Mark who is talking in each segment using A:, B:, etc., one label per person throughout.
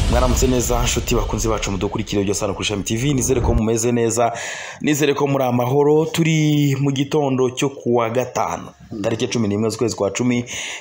A: Mwaramutse neza nshuti bakunzi bacu mudukurikire byose hano kuri Shami TV. Nizere ko mumeze neza, nizere ko muri amahoro. Turi mu gitondo cyo kuwa gatanu tariki 11 z'ukwezi kwa 10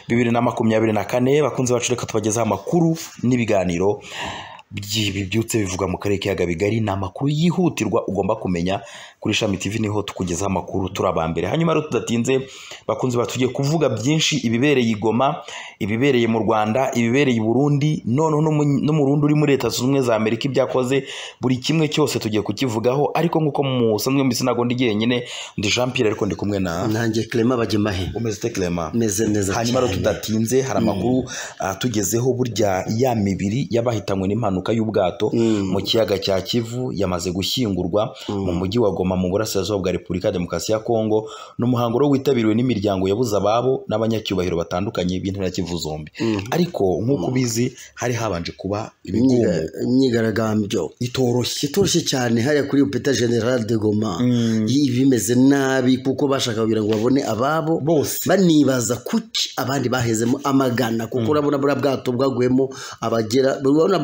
A: 2024. Bakunzi bacu reka tubagezaho amakuru n'ibiganiro by'ibyutse bivuga mu karere k'iyaga bigari. Ni amakuru yihutirwa ugomba kumenya kuri Shami TV, niho tukugezaho amakuru turabambere. Hanyuma rero tudatinze bakunzi batugiye kuvuga byinshi ibibereye i Goma, ibibereye mu Rwanda, ibibereye i Burundi, no mu Burundi uri muri Leta Zunze Ubumwe za Amerika ibyakoze, buri kimwe cyose tugiye kukivugaho. Ariko nkuko musanzwe mbisi nago ndi jyenyine, ndi Jean Pierre, ariko ndi kumwe na
B: nanjye Clement Bagemahe.
A: Umeze Clement?
B: Meze neza.
A: Hanyuma rero tudatinze hari amakuru tugezeho. Burya ya mibiri y'abahitanywe n'impanuka y'ubwato mu kiyaga cya Kivu yamaze gushyingurwa mu mujyi wa Goma mu burasirazuba bwa Repubulika ya Demokarasi ya Kongo. N'umuhango ro witabiriwe n'imiryango yabuze ababo n'abanyacyubahiro batandukanye b'intara Kivu zombi. Ariko nk'uko bizi hari habanje kuba
B: imyigaragambyo itoroshye cyane hariya kuri Hôpital General de Goma. Bimeze nabi kuko bashaka kugira ngo babone ababo bose, banibaza kuki abandi bahezemo amagana, kuko urabona bura bwato bwagwemo abagera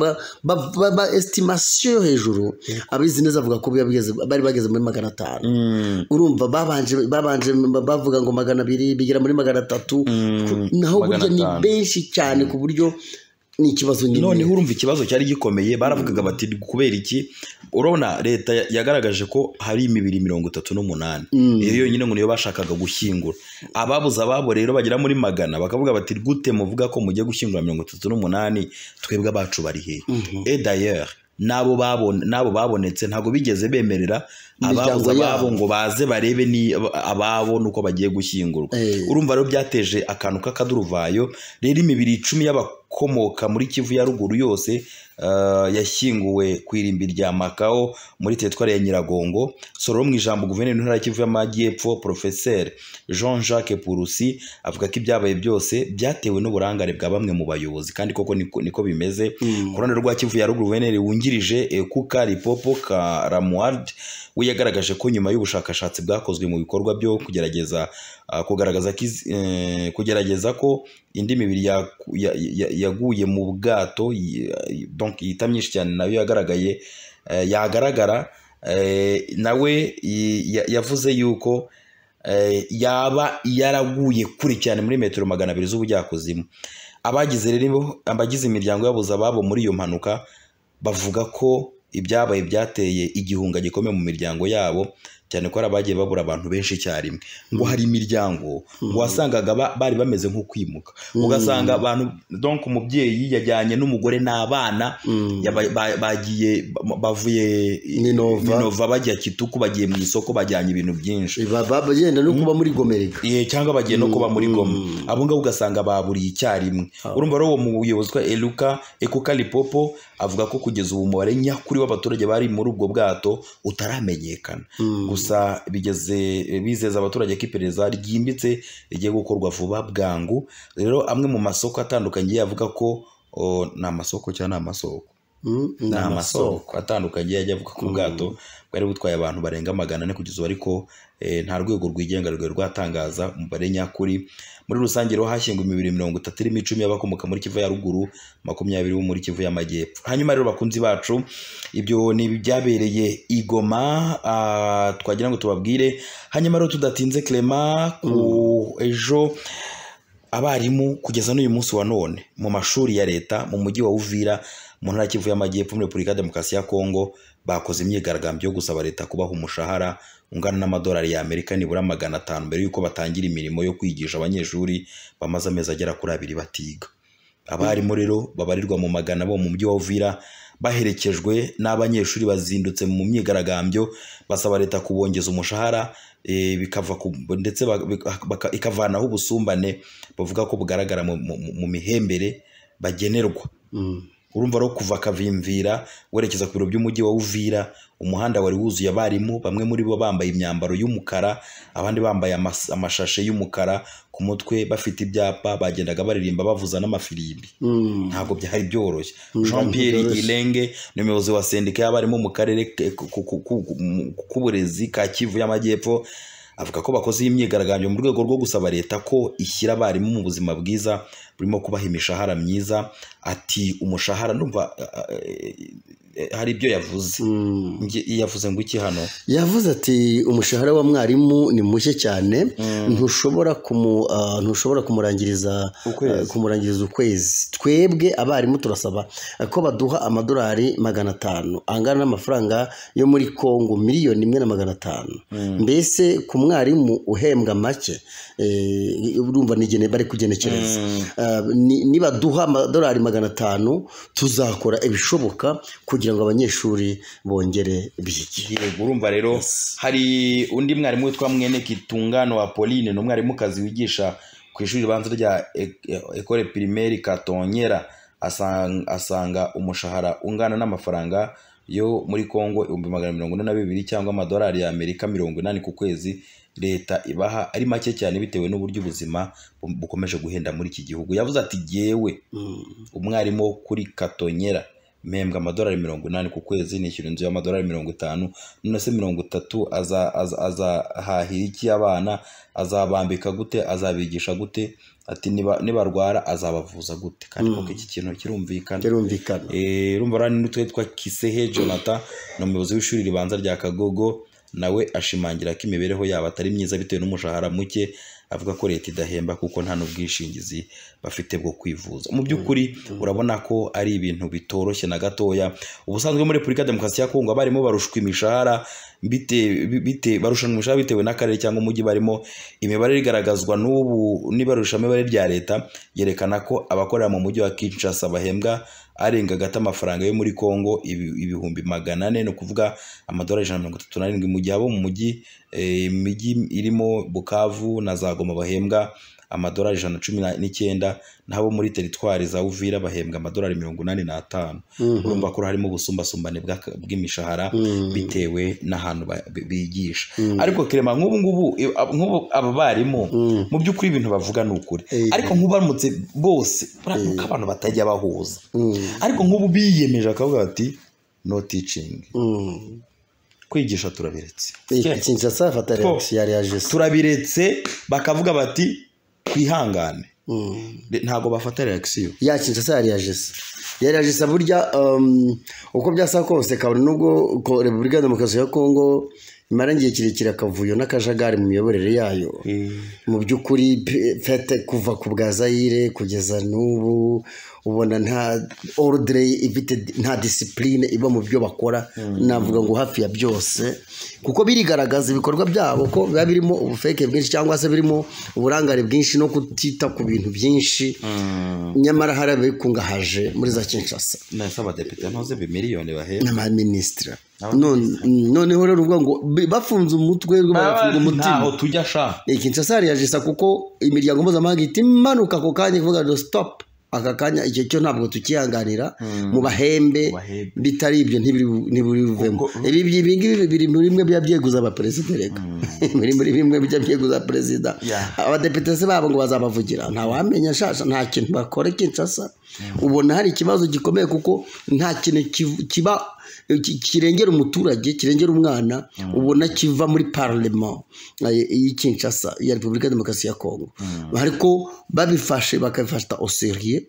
B: ba estimation hejuru. Abizi neza avuga ko bari bageze muri 500. Urumva babanje bavuga ngo 200 bigera muri 300. Naho burya ni benshi cyane ku buryo ni ikibazo nyine.
A: None urumva ikibazo cyari gikomeye. Baravugaga bati kubera iki? Urabona leta yagaragaje ko hari imibiri 38. Iyo nyine ngo niyo bashakaga gushyingura. Ababuze ababo rero bagera muri 100 bakavuga bati gute muvuga ko mujye gushyingura 38, twebwe abacu bari he? Et d'ailleurs nabo babonetse ntago bigeze bemerera ababuze ababo ngo baze barebe ni ababo nuko bagiye gushyingurwa. Urumva rero byateje akantu k'akaduruvayo. Rero imibiri 10 y'abakomoka muri Kivu ya ruguru yose yashyinguwe ku irimbi rya Makao muri teritwari ya Nyiragongo. Soro mu ijambo guverineri w'intara Kivu y'Amajyepfo Professeur Jean-Jacques Purusi avuga ko ibyabaye byose byatewe n'uburangare bwa bamwe mu bayobozi, kandi koko niko bimeze. Ku ruhande rwa Kivu ya ruguru, guverineri wungirije Ekuka Lipopo Karamward we yagaragaje ko nyuma y'ubushakashatsi bwakozwe mu bikorwa byo kugerageza ko indi mibiri yaguye mu bwato, donc yitamyinshi cyane nayo yagaragara, nawe yavuze yuko yaba yaraguye kuri cyane muri metero 200 z'ubujyakuzimu. Abagize imiryango yabuze ababo muri iyo mpanuka bavuga ko ibyabaye byateye igihunga gikomeye mu miryango yabo, cyane ko abagiye babura abantu benshi cyarimwe. Ngo hari imiryango ngo wasangaga bari bameze nko kwimuka, ugasanga abantu, donc umubyeyi yajyanye n'umugore n'abana bavuye Minova bajya Kituku, bagiye mu isoko, bajyanye ibintu byinshi,
B: bagenda no kuba muri Gomereka
A: cyangwa bagiye no kuba muri Goma. Abo ngabo ugasanga baburiye icyarimwe. Urumva rero uwo muyobozi wa Ekuka Lipopo avuga ko kugeza ubu umubare nyakuri w'abaturage bari muri ubwo bwato utaramenyekana. Gusa bizeza abaturage ko iperereza ryimbitse rigiye gukorwa vuba bwangu. Rero amwe mu masoko atandukanye yavuga ko ni amasoko atandukanye yajya avuga ko ubwato bwari butwaye abantu barenga 400 kugeza ubu, ariko nta rwego rwigenga rwatangaza umubare nyakuri. Muri rusange rero hashyinguwe imibiri 30 irimo 10 y'abakomoka muri Kivu ya ruguru, 20 bo muri Kivu y'Amajyepfo. Hanyuma rero bakunzi bacu, ibyo ni byabereye i Goma, twagira ngo tubabwire. Hanyuma rero tudatinze Clement, ejo abarimu kugeza n'uyu munsi wa none mu mashuri ya leta mu mujyi wa Uvira mu ntara Kivu y'Amajyepfo muri Repubulika ya Demokarasi ya Kongo bakoze imyigaragambyo yo gusaba leta kubaha umushahara ungana n'amadolari ya Amerika nibura 500 mbere yuko batangira imirimo yo kwigisha abanyeshuri bamaze amezi agera kuri 2 batiga. Abarimu rero babarirwa mu magana bo mu mujyi wa Uvira baherekejwe n'abanyeshuri bazindutse mu myigaragambyo basaba leta kubongeza umushahara, bikava ndetse ikavanaho ubusumbane bavuga ko bugaragara mu mihembere bagenerwa. Urumva rero kuva Kavimvira werekeza ku biro by'umujyi wa Uvira, umuhanda wari wuzuye abarimu, bamwe muri bo bambaye imyambaro y'umukara, abandi bambaye amashashe y'umukara ku mutwe, bafite ibyapa, bagendaga baririmba bavuza n'amafirimbi. Ntabwo byari byoroshye. Jean Pierre Ilenge ni umuyobozi wa sendika y'abarimu mu karere k'uburezi ka Kivu y'Amajyepfo avuga ko bakoze imyigaragambyo mu rwego rwo gusaba leta ko ishyira abarimu mu buzima bwiza burimo kubaha imishahara myiza. Ati umushahara ndumva hari ibyo yavuze. Yavuze ngo iki hano?
B: Yavuze ati umushahara wa mwarimu ni mushye cyane, ntushobora kumurangiriza ukwezi. Twebwe abarimu turasaba ko baduha amadolari 500 angana n'amafaranga yo muri Kongo 1,500,000. Mbese ku mwarimu uhembwa make, urumva nigene bari kugenekereza. Niba duha amadolari 500 tuzakora ibishoboka kugira ngo abanyeshuri bongere bige.
A: Urumva rero hari undi mwarimu witwa Mwene Kitungano wa Pauline, n'umwarimu kazi wigisha ku ishuri ribanza rya Ecole Primaire Katonyera, asanga umushahara ungana n'amafaranga yo muri Kongo 142 cyangwa amadolari ya Amerika 80 ku kwezi leta ibaha ari make cyane bitewe n'uburyo ubuzima bukomeje guhenda muri iki gihugu. Yavuze ati yewe umwarimu kuri Katonyera mpembwa amadolari 80 ku kwezi, nishyura inzu y'amadolari 50, none se 30 azahahira iki abana, azabambika gute, azabigisha gute, ati nibarwara azabavuza gute? Kandi koko iki kintu kirumvikana. Urumva rani n'utwitwa Kisehe Jonathan n'umuyobozi w'ishuri ribanza rya Kagogo, nawe ashimangira ko imibereho yabo atari myiza bitewe n'umushahara muke. Avuga ko leta idahemba kuko nta n'ubwishingizi bafite bwo kwivuza. Mu by'ukuri urabona ko ari ibintu bitoroshye na gatoya. Ubusanzwe muri Repubulika Demokarasi ya Kongo barimo barushwa imishahara barushanwa imishahara bitewe n'akarere cyangwa umujyi barimo. Imibare igaragazwa n'ubu n'ibarushamibare rya leta yerekana ko abakorera mu mujyi wa Kinshasa bahembwa arenga gata amafaranga yo muri Kongo 400,000, no kuvuga amadolari 137, mu gihe abo mu mujyi imijyi irimo Bukavu na za Goma bahembwa amadolari 119, nabo muri teritwari za Uvira bahembwa amadolari 85. Urumva ko harimo ubusumbasumbane bw'imishahara bitewe n'ahantu bigisha. Ariko Clement nk'ubu aba barimu mu by'ukuri ibintu bavuga n'ukuri, ariko nk'ubaramutse bose baranuka abantu batajya bahuza. Ariko nk'ubu biyemeje akavuga ati no teaching, kwigisha turabiretse.
B: Kinshasa afata reaction yari yaje,
A: turabiretse bakavuga bati kwihangane. Ntago bafata reaction
B: ya Kinshasa yari yaje burya uko byasa kose kabone nubwo ko Repubulika Demokarasi ya Kongo imarangiye kirekire akavuyo n'akajagari mu miyoborere yayo. Mu by'ukuri fete kuva ku bwa Zaire kugeza n'ubu ubona nta ordre ifite, nta discipline iba mu byo bakora. Navuga ngo hafi ya byose kuko birigaragaza ibikorwa byabo ko biba birimo ubufeke bwinshi cyangwa se birimo uburangare bwinshi no kutita ku bintu byinshi. Nyamara hari abikungahaje muri za Kinshasa
A: n'asaba depite ntoze bimiliyoni bahera
B: n'amaministra. Noneho rero uvuga ngo bafunze umutwe bafunga umutima,
A: ntaho tujya sha.
B: Kinshasa yajisa kuko imiryango mpuzamahanga itimanuka ako kanya kuvuga ngo stop, aka kanya icyo cyo ntabwo tukihanganira. Mu bahembe bitari ibyo ntibirivemo. Ibi biri muri bimwe byabyeguza abaperezida reka muri bimwe byabyeguza perezida. Abadepite se babo ngo bazabavugira, nta wamenya shasha, nta kintu bakora Kinshasa. Ubona hari ikibazo gikomeye kuko nta kintu kiba kirengera umuturage, kirengera umwana, ubona kiva muri parlement y'Kinshasa ya Repubulika Demokarasi ya Kongo. Ariko babifashe bakabifata au sérieux,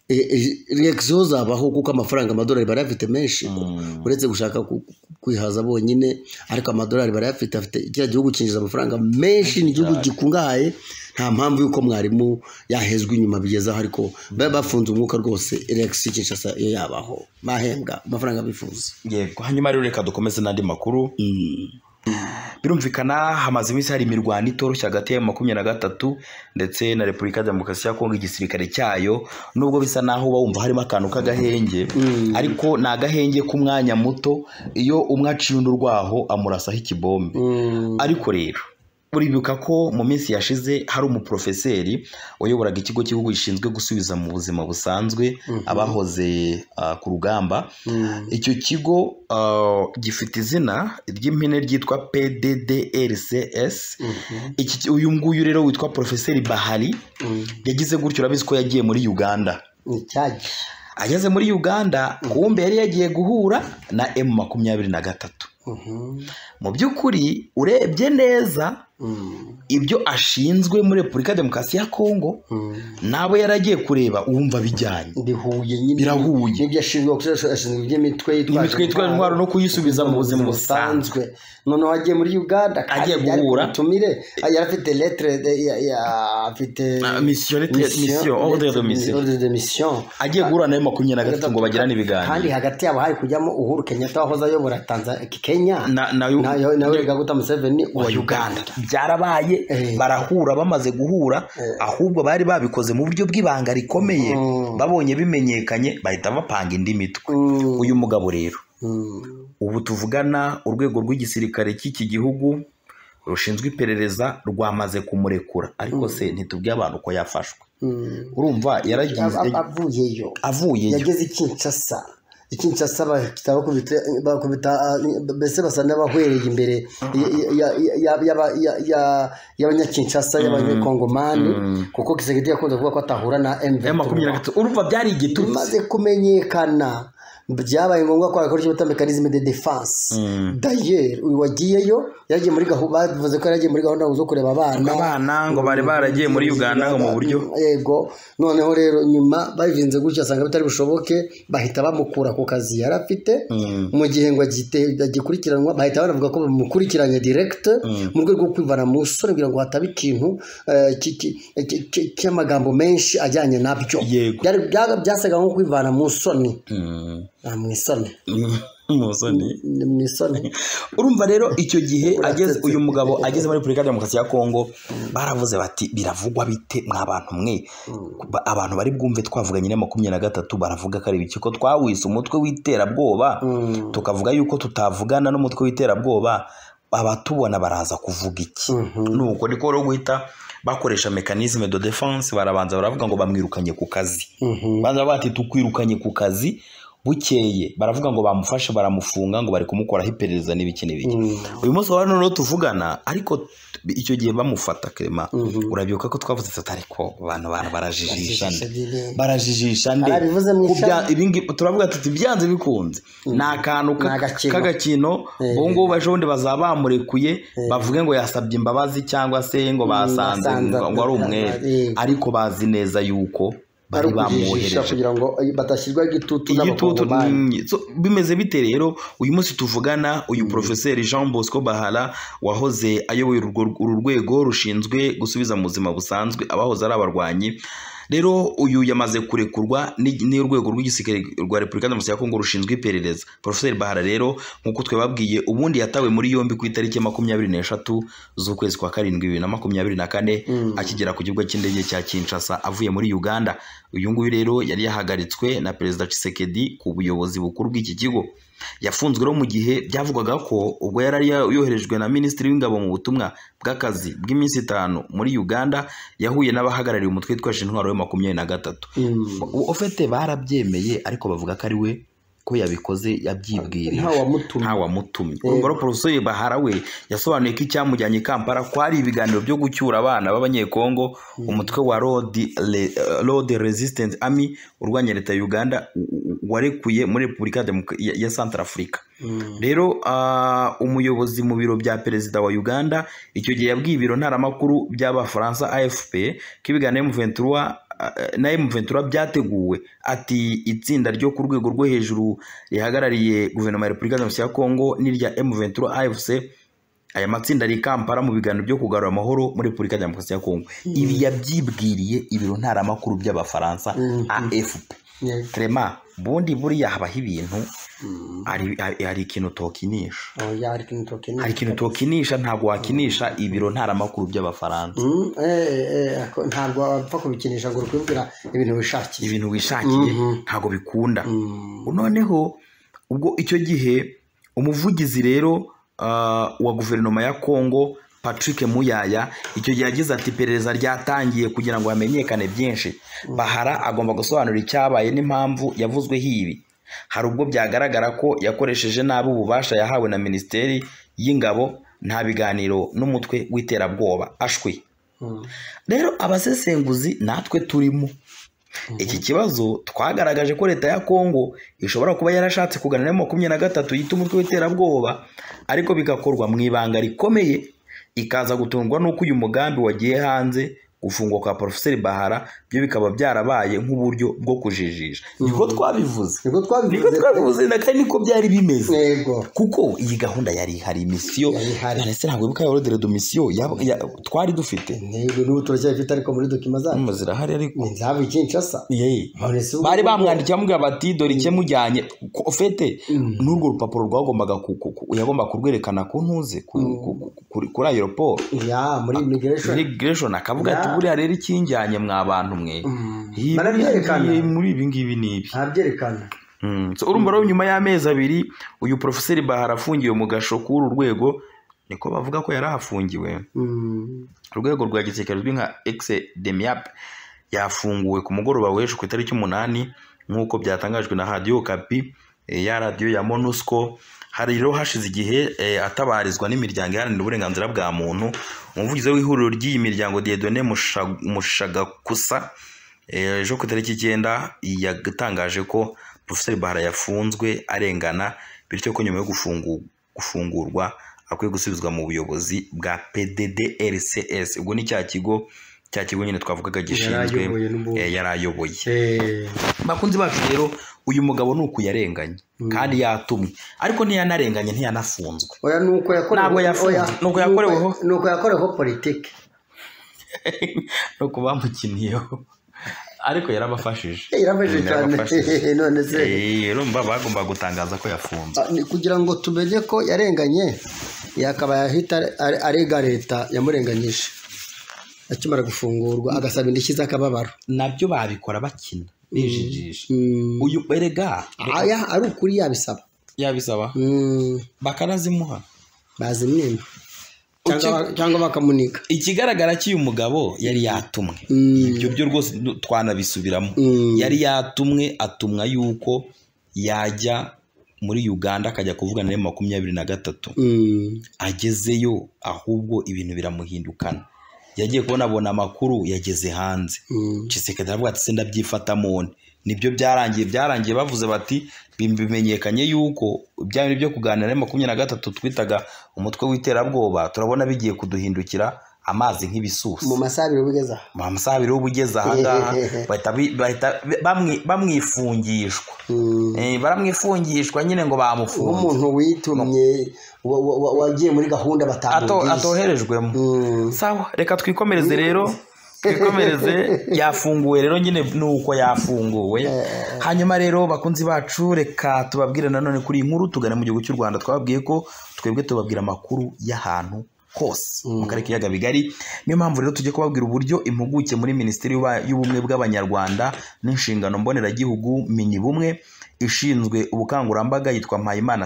B: reaction zabaho kuko amafaranga amadolari barayafite menshi, uretse gushaka kwihaza bonyine. Ariko amadolari barayafite, afite kiriya gihugu kinjiza amafaranga menshi, ni igihugu gikungahaye. Nta mpamvu yuko mwarimu yahezwe inyuma bigezaho, ariko bafunze umwuka rwose. Reaction Kinshasa yo yabaho, bahembwa amafaranga bifuza.
A: Yego, hanyuma rero reka dukomeze n'andi makuru. Birumvikana hamaze iminsi hari imirwano itoroshye hagati ya 23 ndetse na Repubulika Demokarasi ya Kongo. Igisirikare cyayo nubwo bisa naho bawumva harimo akantu k'agahenge, ariko ni agahenge k'umwanya muto. Iyo umwe aciye undi urwaho amurasaho ikibombe. Ariko rero uribuka ko mu minsi yashize hari umuprofeseri wayoboraga ikigo cy'igihugu gishinzwe gusubiza mu buzima busanzwe abahoze ku rugamba. Icyo kigo gifite izina ry'impine ryitwa PDDRCS. Uyu nguyu rero witwa Profeseri Bahali yagize gutyo, urabizi ko yagiye muri Uganda. Ageze muri Uganda kumbe yari yagiye guhura na M23. Mu by'ukuri urebye neza ibyo ashinzwe muri Repubulika Demokarasi ya Kongo nabo yaragiye kureba wumva bijyanye birahuye
B: n'ibyo ashinzwe iby'imitwe
A: yitwaje intwaro no kuyisubiza mu buzima busanzwe.
B: noneho agiye muri Uganda
A: agiye guhura
B: tumire yarafite lettre afite
A: ordre de mission agiye guhura nayo 23 ngo bagirane ibiganiro,
B: kandi hagati yabo hari kujyamo Uhuru Kenyatta wahoze ayobora Kenya nawe Kaguta Museveni wa Uganda.
A: Byarabaye barahura, bamaze guhura ahubwo bari babikoze mu buryo bw'ibanga rikomeye, babonye bimenyekanye bahita bapanga indi mitwe. Uyu mugabo rero ubu tuvugana urwego rw'igisirikare cy'iki gihugu rushinzwe iperereza rwamaze kumurekura, ariko se ntitubwiye abantu ko yafashwe. Urumva yaragize avuyeyo
B: yageze Kinshasa bakubita mbese basa n'abahwereye imbere y'abanyakinshasa y'abanyakongomani, kuko Kisekedi yakunze kuvuga ko atahura na
A: M23. Urumva byari igitutsi
B: maze kumenyekana, byabaye ngombwa ko akora icyo bita mechanisme de défense. D'ailleurs uyu wagiyeyo yagiye muri gahunda, bavuze ko yagiye muri gahunda zo kureba abana
A: ngo bari baragiye muri Uganda ngo mu buryo
B: yego. Noneho rero nyuma babivinze gutya asanga bitari bushoboke, bahita bamukura ku kazi yarafite mu gihe ngo agikurikiranwa, bahita banavuga ko bamukurikiranye direct mu rwego rwo kwivana mu soni kugira ngo hataba ikintu cy'amagambo menshi ajyanye nabyo. Byasaga nko kwivana mu soni mwisoni.
A: Urumva rero icyo gihe uyu mugabo ageze muri Repubulika Demokarasi ya Kongo, baravuze bati biravugwa bite mw'abantu mwe, abantu bari bwumve twavuganye na 23 baravuga ko ari biki, ko twawise umutwe w'iterabwoba tukavuga yuko tutavugana n'umutwe w'iterabwoba, abatubona baraza kuvuga iki? Nuko niko rero guhita bakoresha mechanisme de défense, barabanza baravuga ngo bamwirukanye ku kazi. Banza bati tukwirukanye ku kazi, bukeye baravuga ngo bamufashe baramufunga ngo bari kumukoraho iperereza n'ibiki n'ibiki. Uyu munsi wa none tuvugana, ariko icyo gihe bamufata Clement, urabyuka ko twavuze tutari ko abantu barajijisha ibingi turavuga tuti byanze bikunze na kantu k'agakino bongo bajonde bazaba bamurekuye bavuge ngo yasabye imbabazi cyangwa se ngo basanze ngo ari umwe, ariko bazi neza yuko bari bamwohereje
B: kugira ngo batashyirwa igitutu n'abakongomani.
A: Bimeze bite rero uyu munsi tuvugana? Uyu Professeur Jean Bosco Bahara wahoze ayoboye uru rwego rushinzwe gusubiza mu buzima busanzwe abahoze ari abarwanyi, rero uyu yamaze kurekurwa n'urwego rw'igisirikare rwa Repubulika Demokarasi ya Kongo rushinzwe iperereza. Professeur Bahara rero nkuko twebabwiye ubundi yatawe muri yombi ku itariki 23 z'ukwezi kwa 7 2024 akigera ku kibuga cy'indege cya Kinshasa avuye muri Uganda. Uyu nguyu rero yari yahagaritswe na Perezida Tshisekedi ku buyobozi bukuru bw'iki kigo. Yafunzwe rero mu gihe byavugwaga ko ubwo yari yoherejwe na Minisitiri w'Ingabo mu butumwa bw'akazi bw'iminsi 5 muri Uganda, yahuye n'abahagarariye umutwe witwaje intwaro ya 23. Ofete barabyemeye, ariko bavuga ko ari we ko yabikoze yabyibwiriye nta wamutumye. Urumva Professeur Bahara we yasobanuye ko icyamujyanye Kampala kwari ibiganiro byo gucyura abana b'abanyekongo, umutwe wa Lord Resistance Army urwanya leta ya Uganda warekuye muri Repubulika ya Centrafrica. Rero umuyobozi mu biro bya perezida wa Uganda icyo gihe yabwiye ibiro ntaramakuru by'abafaransa AFP ko ibiganiro M23 byateguwe, ati itsinda ryo ku rwego rwo hejuru rihagarariye guverinoma ya Repubulika Demokarasi ya Kongo n'irya M23 AFC, aya matsinda ari Kampala mu biganiro byo kugarura amahoro muri Repubulika Demokarasi ya Kongo. Ibi yabyibwiriye ibiro ntaramakuru by'abafaransa AFP. Clement, bundi buriya habaho ibintu hari ikintu tokinisha, hari ikintu tokinisha, ntabwo wakinisha ibiro ntaramakuru by'abafaransa.
B: Ntabwo wapfa kubikinisha ngo ukwibwira ibintu
A: wishakiye ntabwo bikunda. Noneho ubwo icyo gihe umuvugizi rero wa guverinoma ya Kongo Patrick Muyaya icyo gihe yagize ati iperereza ryatangiye kugira ngo hamenyekane byinshi. Bahara agomba gusobanura icyabaye n'impamvu yavuzweho ibi. Hari ubwo byagaragara ko yakoresheje nabi ububasha yahawe na Minisiteri y'Ingabo, nta biganiro n'umutwe w'iterabwoba ashwi. Rero abasesenguzi natwe turimo iki kibazo twagaragaje ko leta ya Kongo ishobora kuba yarashatse kuganira na 23 yita umutwe w'iterabwoba, ariko bigakorwa mu ibanga rikomeye, ikaza gutungwa n'uko uyu mugambi wagiye hanze gufungwa kwa Profeseri Bahara byo bikaba byarabaye nk'uburyo bwo kujijisha. Niko twabivuze kandi niko byari bimeze, kuko iyi gahunda yari hari misiyo ndetse ntabwo bibuka ya ordre de mission twari dufite
B: n'ubu turacyafite ariko muri dokima zacu
A: zirahari ariko
B: nzabe Kinshasa
A: bari bamwandikiye bamubwira bati dore icyo mujyanye ofete n'urwo rupapuro rwagombaga yagomba kurwerekana ku ntuze kuri aeroport
B: muri
A: immigration akavuga ati buriya rero ikinjyanye mwa bantu mwe muri ibi ngibi n'ibi
B: ntabyerekana.
A: urumva rero nyuma y'amezi 2 uyu Profeseri Bahara afungiwe mu gasho k'uru rwego, niko bavuga ko yari ahafungiwe. Urwego rwa gisirikare ruzwi nka ex-demiap yafunguwe ku mugoroba w'ejo ku itariki 8 nk'uko byatangajwe na Radio Okapi ya radio ya MONUSCO. Hari rero hashize igihe atabarizwa n'imiryango iharanira uburenganzira bwa muntu. Umuvugizi w'ihuriro ry'iyi miryango Dieudonné Mushagakusa ejo ku itariki 9 yatangaje ko Profeseri Bahara yafunzwe arengana, bityo ko nyuma yo gufungurwa akwiye gusubizwa mu buyobozi bwa PDDRCS. Ubwo ni cya kigo nyine twavugaga gishinzwe yarayoboye. Bakunzi bacu rero uyu mugabo nuko yarenganye kandi yatumwe, ariko ntiyanarenganye ntiyanafunzwe.
B: Oya nuko yakoreweho politike
A: nuko bamukiniyeho, ariko yarabafashije
B: cyane. None se
A: rero bagomba gutangaza ko yafunzwe
B: kugira ngo tumenye ko yarenganye, yakaba yahita arega leta yamurenganyije akimara gufungurwa agasaba indishyi z'akababaro.
A: Nabyo babikora bakina bijijisha. Uyu erega
B: ari ukuri yabisaba
A: bakanazimuha
B: bazimwima cyangwa bakamunika.
A: Ikigaragara cy'uyu mugabo yari yatumwe, ibyo byo rwose twanabisubiramo. Yari yatumwe, atumwa yuko yajya muri Uganda akajya kuvugana na 23. Agezeyo ahubwo ibintu biramuhindukana, yagiye kubona amakuru yageze hanze. Tshisekedi aravuga ati senda byifatamone. Nibyo byarangiye bavuze bati bimenyekanye yuko byari byo kuganira na 23 twitaga umutwe w'iterabwoba, turabona bigiye kuduhindukira amazi nk'ibisusa
B: mu masabiro
A: bugeza ahangaha. bahita bamwifungishwa, baramwifungishwa nyine ngo bamufunge.
B: Umuntu witumye wagiye muri gahunda
A: atoherejwemo. Sawa, reka twikomereze rero. Yafunguwe rero nyine nuko yafunguwe. Hanyuma rero bakunzi bacu, reka tubabwire nanone kuri inkuru tugane mu gihugu cy'u Rwanda. Twababwiye ko twebwe tubabwira amakuru y'ahantu hose mu karere k'ibiyaga bigari. Niyo mpamvu rero tujye kubabwira uburyo impuguke muri Minisiteri y'Ubumwe bw'Abanyarwanda n'inshingano mboneragihugu Minibumwe ishinzwe ubukangurambaga yitwa Mpayimana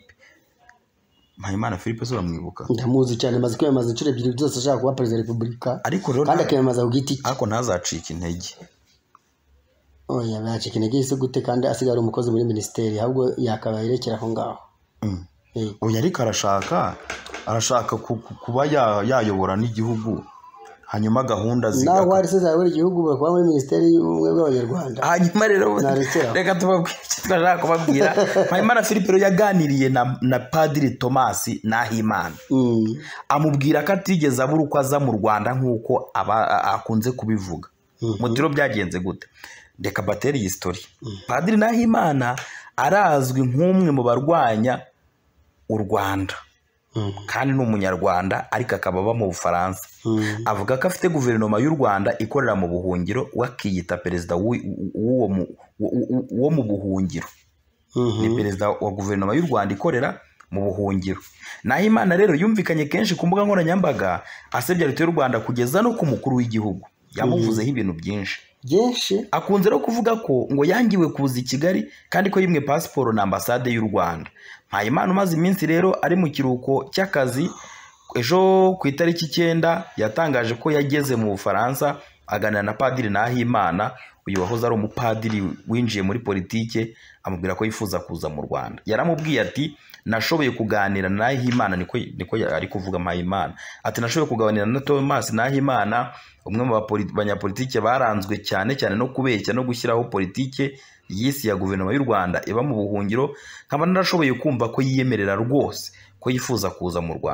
A: Philippe so bamwibuka.
B: Ndamuzi cyane, maze kwiyamaza inshuro 2 zose ashaka kuba perezida wa Repubulika, kandi akiyamaza ku giti cye.
A: Ariko ntazacika intege.
B: Oya, yacika intege ise gute kandi asigara umukozi muri minisiteri, ahubwo yakabaye yerekera aho ngaho.
A: Oya, ariko arashaka kuba yayobora n'igihugu, hanyuma gahunda
B: naho wari se zawe igihugu bakwa muri Minisiteri y'Ubumwe bw'Abanyarwanda.
A: Hanyuma rero reka tubabwire twashaka kubabwira. Mpayimana Philippe rero yaganiriye na Padiri Thomas Nahimana, amubwira ko atigeze abura uko aza mu Rwanda nk'uko akunze kubivuga. Mutiro byagenze gute? Reka bateri iyi story. Padiri Nahimana arazwi nk'umwe mu barwanya u Rwanda, kandi n'umunyarwanda, ariko akaba aba mu Bufaransa. Avuga ko afite guverinoma y'u Rwanda ikorera mu buhungiro, wakiyita perezida wo mu buhungiro. Ni perezida wa guverinoma y'u Rwanda ikorera mu buhungiro. Nahimana rero yumvikanye kenshi ku mbuga nkoranyambaga asebya leta y'u Rwanda kugeza no ku mukuru w'igihugu. Yamuvuzeho ibintu byinshi. Akunze no kuvuga ko ngo yangiwe kuza i Kigali kandi ko yimwe pasiporo na ambasade y'u Rwanda. Mpayimana umaze iminsi rero ari mu kiruhuko cy'akazi, ejo ku itariki 9 yatangaje ko yageze mu Bufaransa aganira na Padiri Nahimana, uyu wahoze ari umupadiri winjiye muri politike, amubwira ko yifuza kuza mu Rwanda. Yaramubwiye ati nashoboye kuganira na Nahimana, niko ari kuvuga Mpayimana, ati nashoboye kuganira na Thomas Nahimana, umwe mu banyapolitike baranzwe cyane no kubeshya no gushyiraho politike y'isi ya guverinoma y'u Rwanda iba mu buhungiro. Nkaba narashoboye kumva ko yiyemerera rwose ko yifuza kuza mu Rwanda.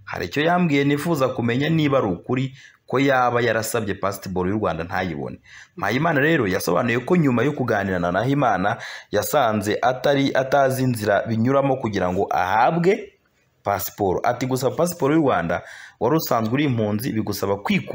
A: hari icyo yambwiye nifuza kumenya niba ari ukuri ko yaba yarasabye pasiporo y'u Rwanda ntayibone. Mpayimana rero yasobanuye ko nyuma yo kuganira na Nahimana yasanze atazi inzira binyuramo kugira ngo ahabwe pasiporo. Ati gusaba pasiporo y'u Rwanda wari usanzwe uri impunzi bigusaba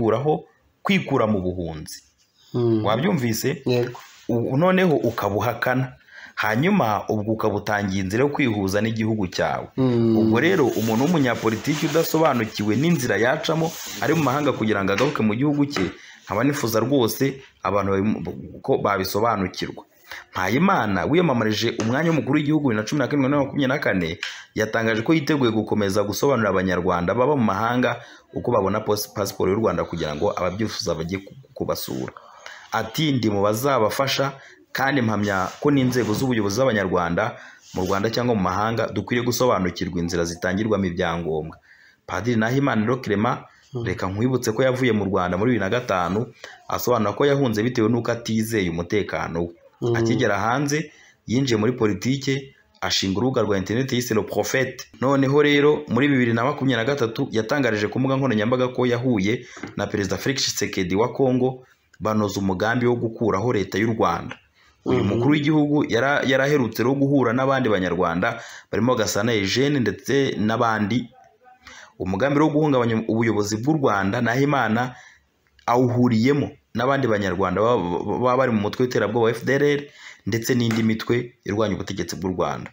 A: kwikura mu buhunzi. Wabyumvise? Noneho ukabuhakana, hanyuma ubwo ukabutangiye inzira yo kwihuza n'igihugu cyawe. Ubwo rero umuntu w'umunyapolitiki udasobanukiwe n'inzira yacamo ari mu mahanga kugira ngo agaruke mu gihugu cye, nkaba nifuza rwose abantu ko babisobanukirwa. Mpayimana wiyamamarije umwanya w'umukuru w'igihugu 2017 na 2024 yatangaje ko yiteguye gukomeza gusobanurira abanyarwanda baba mu mahanga uko babona pasiporo y'u Rwanda kugira ngo ababyifuza bajye kubasura. Ati ndi mu bazabafasha kandi mpamya ko n'inzego z'ubuyobozi z'abanyarwanda mu Rwanda cyangwa mu mahanga dukwiriye gusobanukirwa inzira zitangirwamo ibyangombwa. Padiri Nahimana Clement reka nkwibutse ko yavuye mu Rwanda muri 2005 asobanura ko yahunze bitewe n'uko atizeye umutekano we. Akigera hanze yinjiye muri politike ashinga urubuga rwa internet yise Le Prophète. Noneho rero muri 2023 yatangarije ku mbuga nkoranyambaga ko yahuye na Perezida Felix Tshisekedi wa Congo banoza umugambi wo gukuraho leta y'u Rwanda. Uyu mukuru w'igihugu yaraherutse rero guhura n'abandi banyarwanda barimo Gasana Eugene ndetse n'abandi. Umugambi wo guhungabanya ubuyobozi bw'u Rwanda Nahimana awuhuriyemo n'abandi banyarwanda baba bari mu mutwe w'iterabwoba wa FDLR ndetse n'indi mitwe irwanya ubutegetsi bw'u Rwanda.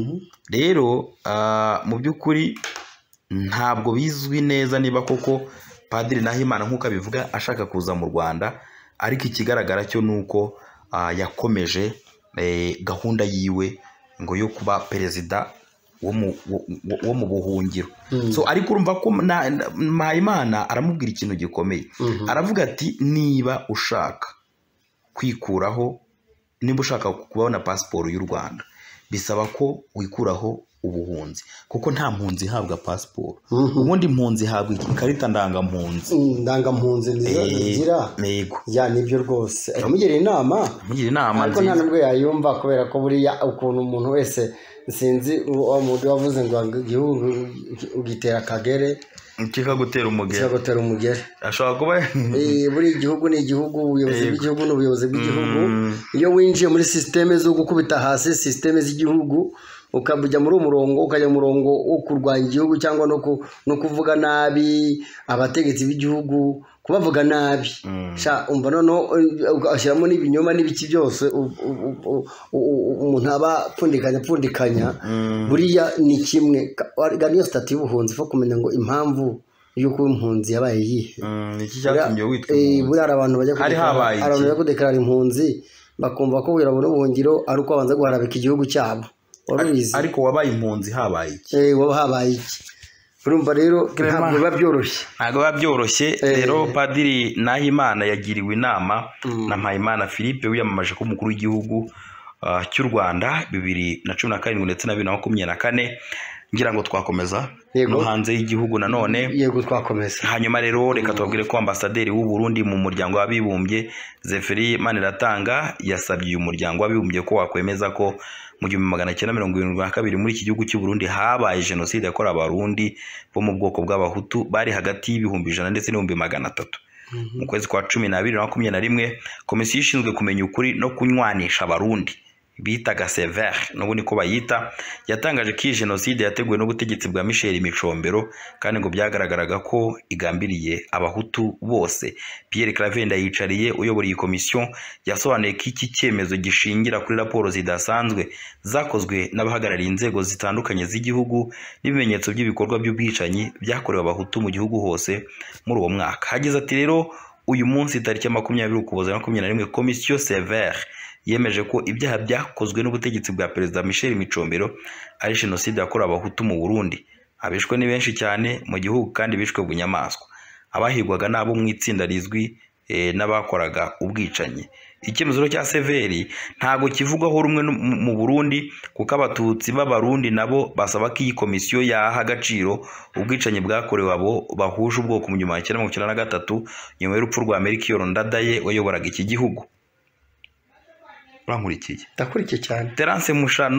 A: Rero mu by'ukuri ntabwo bizwi neza niba koko Padiri Nahimana nk'uko abivuga ashaka kuza mu Rwanda, ariko ikigaragara cyo nuko yakomeje gahunda yiwe ngo yo kuba perezida wo mu buhungiro. So ariko urumva ko Mpayimana aramubwira ikintu gikomeye. Aravuga ati niba ushaka kwikuraho, niba ushaka kubona pasiporo y'u Rwanda bisaba ko wikuraho ubuhunzi, kuko nta mpunzi ihabwa pasiporo. Ubundi impunzi ihabwa ikarita ndangampunzi
B: nzigira ya nibyo rwose. Amugira inama ariko nta nubwo yayumva, kubera ko buriya ukuntu umuntu wese sinzi umuntu wavuze ngo igihugu ugitera akagere
A: kikagutera
B: umugere.
A: Ashobora kuba
B: buri igihugu ni igihugu, ubuyobozi bw'igihugu n'ubuyobozi bw'igihugu. Iyo winjiye muri systeme zo gukubita hasi systeme z'igihugu ukajya muri umurongo, ukajya mu murongo wo kurwanya igihugu cyangwa no kuvuga nabi abategetsi b'igihugu, kubavuga nabi umva noneho ugashyiramo n'ibinyoma n'ibiki byose umuntu aba apfundikanya. Buriya ni kimwe niyo stati y'ubuhunzi fo kumenya ngo impamvu yuko impunzi yabaye yihe. Buriya abantu bajya kudekarara impunzi bakumva ko wirabona ubuhungiro ari uko babanza guharabika igihugu cyabo.
A: Ariko wabaye impunzi habaye iki?
B: Habaye iki? Urumva rero ntabwo biba byoroshye. Rero Padiri Nahimana yagiriwe inama na Mpayimana Philippe wiyamamaje ko umukuru w'igihugu cy'u Rwanda 2017 ndetse na 2024. Ngira ngo twakomeza no hanze y'igihugu nanone. Yego twakomeza.
A: Hanyuma rero reka tubabwire ko ambasaderi w'u Burundi mu muryango w'abibumbye Zefiri Maniratanga yasabye uyu muryango w'abibumbye ko wakwemeza ko mu 1972 muri iki gihugu cy'u Burundi habaye jenoside yakorewe abarundi bo mu bwoko bw'abahutu bari hagati y'ibihumbi 100 ndetse n'ibihumbi 300. Mu kwezi kwa 12/2021 komisiyo ishinzwe kumenya ukuri no kunywanisha abarundi bitaga Sever n'ubu niko bayita yatangaje ko iyi jenoside yateguwe n'ubutegetsi bwa Michel Micombero kandi ngo byagaragaraga ko igambiriye abahutu bose. Pierre Claver Ndayicariye uyobora iyi komisiyo yasobanuye ko iki cyemezo gishingira kuri raporo zidasanzwe zakozwe n'abahagarariye inzego zitandukanye z'igihugu n'ibimenyetso by'ibikorwa by'ubwicanyi byakorewe abahutu mu gihugu hose muri uwo mwaka. Hagize ati rero uyu munsi tariki 20 Ukuboza 2021 komisiyo Sever yemeje ko ibyaha byakozwe n'ubutegetsi bwa Perezida Michel Micombero ari jenoside yakorewe abahutu mu Burundi. Abishwe ni benshi cyane mu gihugu kandi bishwe bunyamaswa. Abahigwaga nabo mu itsinda rizwi n'abakoraga ubwicanyi. Icyemezo cya Severi ntago kivugwaho rumwe mu Burundi kuko abatutsi b'abarundi nabo basaba ko iyi komisiyo yaha agaciro ubwicanyi bwakorewe abo bahuje ubwoko mu 1993 nyuma y'urupfu rwa Melchior Ndadaye wayoboraga iki gihugu. Ndakurikiye
B: cyane.
A: Terence Mushano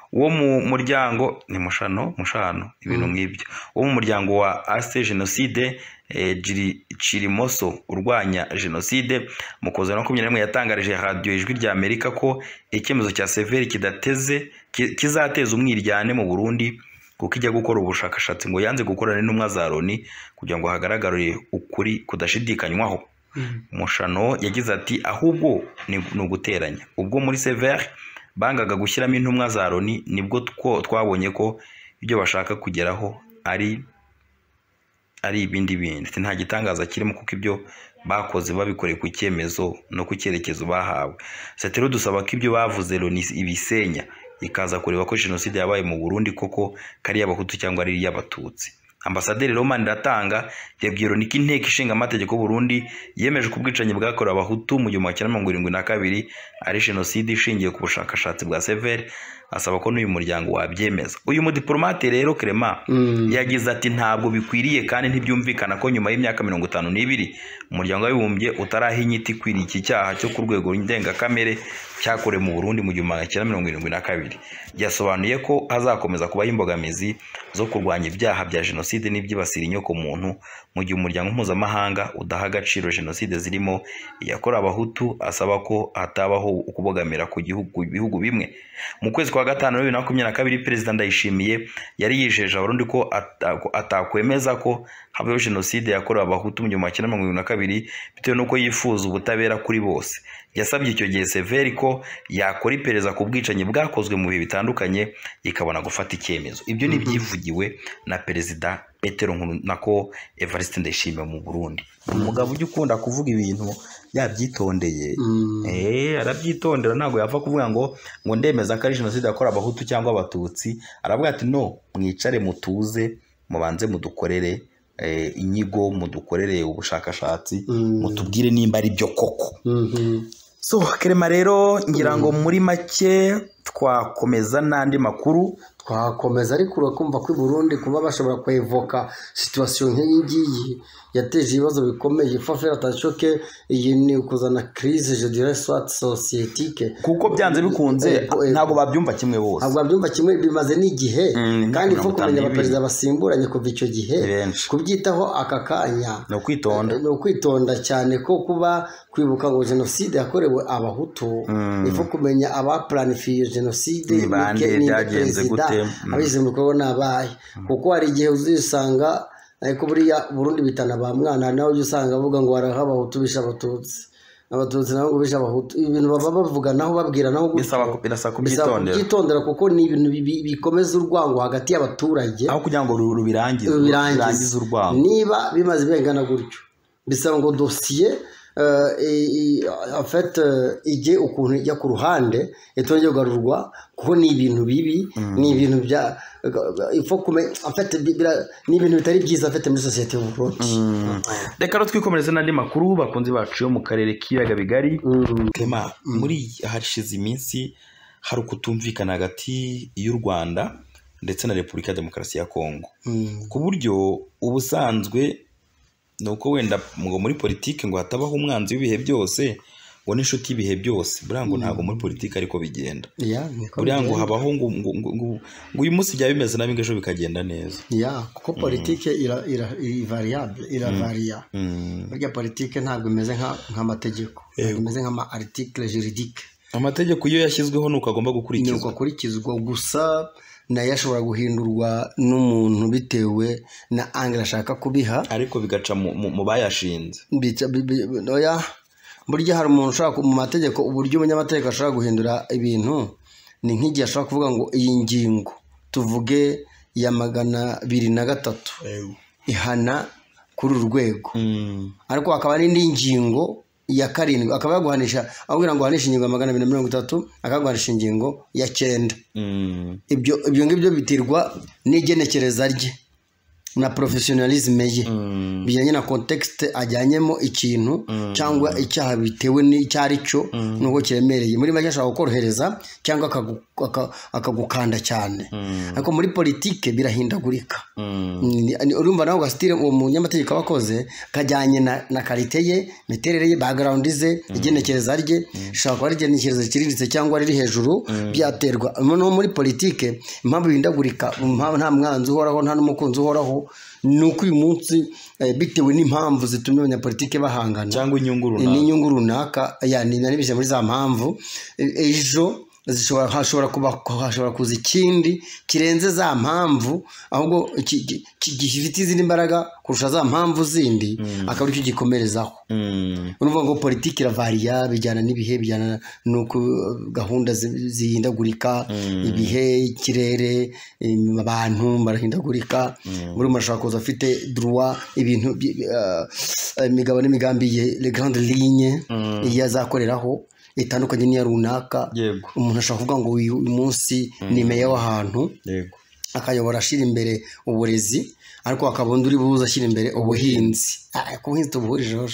A: wo mu muryango ni mushano ibintu nk'ibyo wo mu muryango wa Ase Jenoside Chirimoso urwanya jenoside mu koza no 2021 yatangarije radio Ijwi rya Amerika ko icyemezo cya Severi kizateza umwiryane mu Burundi kuko ijya gukora ubushakashatsi ngo yanze gukorana n'intumwa za Loni kugira ngo hagaragare ukuri kudashidikanywaho. Mushano yagize ati ahubwo ni uguteranya. Ubwo muri Severi bangaga gushyiramo intumwa za Loni nibwo twabonye ko ibyo bashaka kugeraho ari ibindi nta gitangaza kirimo kuko ibyo bakoze babikoreye ku cyemezo no ku cyerekezo bahawe. Setero dusaba ko ibyo bavuze Loni ibisenya ikaza kureba ko jenoside yabaye mu Burundi koko kari y'abahutu cyangwa ari y'abatutsi. Ambasaderi Roman Ratanga yabwiye Loni ko inteko ishinga amategeko y'u Burundi yemeje ko ubwicanyi bwakorewe abahutu mu 1972 ari jenoside ishingiye ku bushakashatsi bwa Severi, asaba ko n'uyu muryango wabyemeza. Uyu mudiplomate rero Clement yagize ati ntabwo bikwiriye kandi ntibyumvikana ko nyuma y'imyaka 52 umuryango w'abibumbye utaraha inyiti kwiri iki cyaha cyo ku rwego ndengakamere cyakorewe mu Burundi mu 1972. Yasobanuye ko hazakomeza kubaho imbogamizi zo kurwanya ibyaha bya jenoside n'ibyibasira inyoko muntu mu gihe umuryango mpuzamahanga udaha agaciro jenoside zirimo iyakorewe abahutu, asaba ko hatabaho ukubogamira ku bihugu bimwe. Mu kwezi kwa gatanu 2022 Perezida Ndayishimiye yari yijeje Abarundi ko atakwemeza ko habaho jenoside yakorewe abahutu mu 1972 bitewe nuko yifuza ubutabera kuri bose. Yasabye icyo gihe Severi ko yakora iperereza ku bwicanyi bwakozwe mu bihe bitandukanye ikabona gufata icyemezo. Ibyo ni byivugiwe na Perezida Petero Nkurunziza Evariste Ndayishimiye mu Burundi. Umugabo ujya ukunda kuvuga ibintu yabyitondeye, arabyitondera, ntabwo yapfa kuvuga ngo ndemeza ko ari jenoside yakorewe abahutu cyangwa abatutsi. Aravuga ati no, mwicare mutuze mubanze mudukorere inyigo, mudukorere ubushakashatsi, mutubwire nimba ari byo koko. So Clement rero ngira ngo muri make twakomeza n'andi makuru
B: twakomeza, ariko urakumva ko i Burundi kuba bashobora kwevoka situation nk'iyi ngiyi yateje ibibazo bikomeye. Faut faire attention que iyi ni kuzana crise je dirais soit sociétique,
A: kuko byanze bikunze ntabwo babyumva kimwe bose,
B: ntabwo babyumva kimwe, bimaze n'igihe kandi faut kumenya abaperezida basimburanye kuva icyo gihe kubyitaho aka kanya
A: no
B: kwitonda cyane ko kuba kwibuka ngo jenoside yakorewe abahutu faut kumenya abaplanifiye jenoside
A: byagenze gute,
B: abize mu bikorwa nabaye, kuko hari igihe uzisanga ariko buriya Burundi bitana ba mwana nawe usanga avuga ngo waraha abahutu bisha abatutsi nabo ngo bisha abahutu. Ibintu bava bavuga naho babwira naho
A: birasa kubyitondera
B: kuko ni ibintu bikomeza urwango hagati y'abaturage
A: aho kugira ngo rubirangize urwango. Niba
B: bimaze bengana gutyo bisaba ngo dossier en fait ije ukuntu ijya ku ruhande etongeye kugarurwa, kuko ni ibintu bibi, ni ibintu bya ifo kume en fait ni ibintu bitari byiza afite muri societe y'u Burundi.
A: Reka twikomereze n'andi makuru bakunze bacu yo mu karere k'ibiyaga bigari. Clement, muri hashize iminsi hari ukutumvikana hagati y'u Rwanda ndetse na Repubulika ya Demokarasi ya Kongo, ku buryo ubusanzwe nuko wenda ngo muri politike ngo hatabaho umwanzi w'ibihe byose ngo n'inshuti y'ibihe byose. Buriya ngo ntabwo muri politike ariko bigenda, buriya ngo habaho ngo uyu munsi byaba bimeze nabi ejo bikagenda neza,
B: kuko politike iravaria. Burya politike ntabwo imeze nk'amategeko, imeze nk'ama article juridique.
A: Amategeko iyo yashyizweho nuko agomba gukurikizwa, gusa nayo ashobora guhindurwa n'umuntu bitewe na angle ashaka kubiha, ariko bigaca mu bayashinze.
B: Burya hari umuntu ushaka mu mategeko, uburyo umunyamategeko ashaka guhindura ibintu ni nk'igihe ashaka kuvuga ngo iyi ngingo tuvuge ya 203 ihana kuri uru rwego, ariko hakaba n'indi ngingo ya 7 akaba yaguhanisha abwira ngo hanisha ingingo ya 230 akaguhanisha ingingo ya 9. Ibyo ngibyo bitirwa n'igenekereza rye na professionalisme ye, bijyanye na context ajyanyemo ikintu cyangwa icyaha bitewe n'icyari cyo nuko kiremereye. Muri make ashaka gukorohereza cyangwa akagukanda cyane ariko muri politike birahindagurika urumva nawe ugasitire uwo munyamategeko wakoze kajyanye na karite ye miterere ye background ze igenekereza rye shaka ko ari igenekereza kirinditse cyangwa riri hejuru byaterwa no muri politike impamvu bihindagurika nta mwanzi uhoraho nta n'umukunzi uhoraho nuko uyu munsi bitewe n'impamvu zitumye abanyapolitike bahangana
A: cyangwa inyungu
B: runaka yani nibije muri za mpamvu ejo hashobora kuza ikindi kirenze za mpamvu ahubwo gifite izindi mbaraga kurusha za mpamvu zindi akaba aricyo gikomerezaho urumva ngo politiki iravariya bijyana n'ibihe bijyana nuko gahunda zihindagurika ibihe ikirere abantu barahindagurika muri mashaka kuza afite droit ibintu imigabo n'imigambi ye les grandes lignes yazakoreraho itandukanye n'iya runaka umuntu ashaka kuvuga ngo uyu munsi ni meya w'ahantu akayobora ashyira imbere uburezi ariko akabundi uri buze ashyira imbere ubuhinzi ku buhinzi tubuhurijeho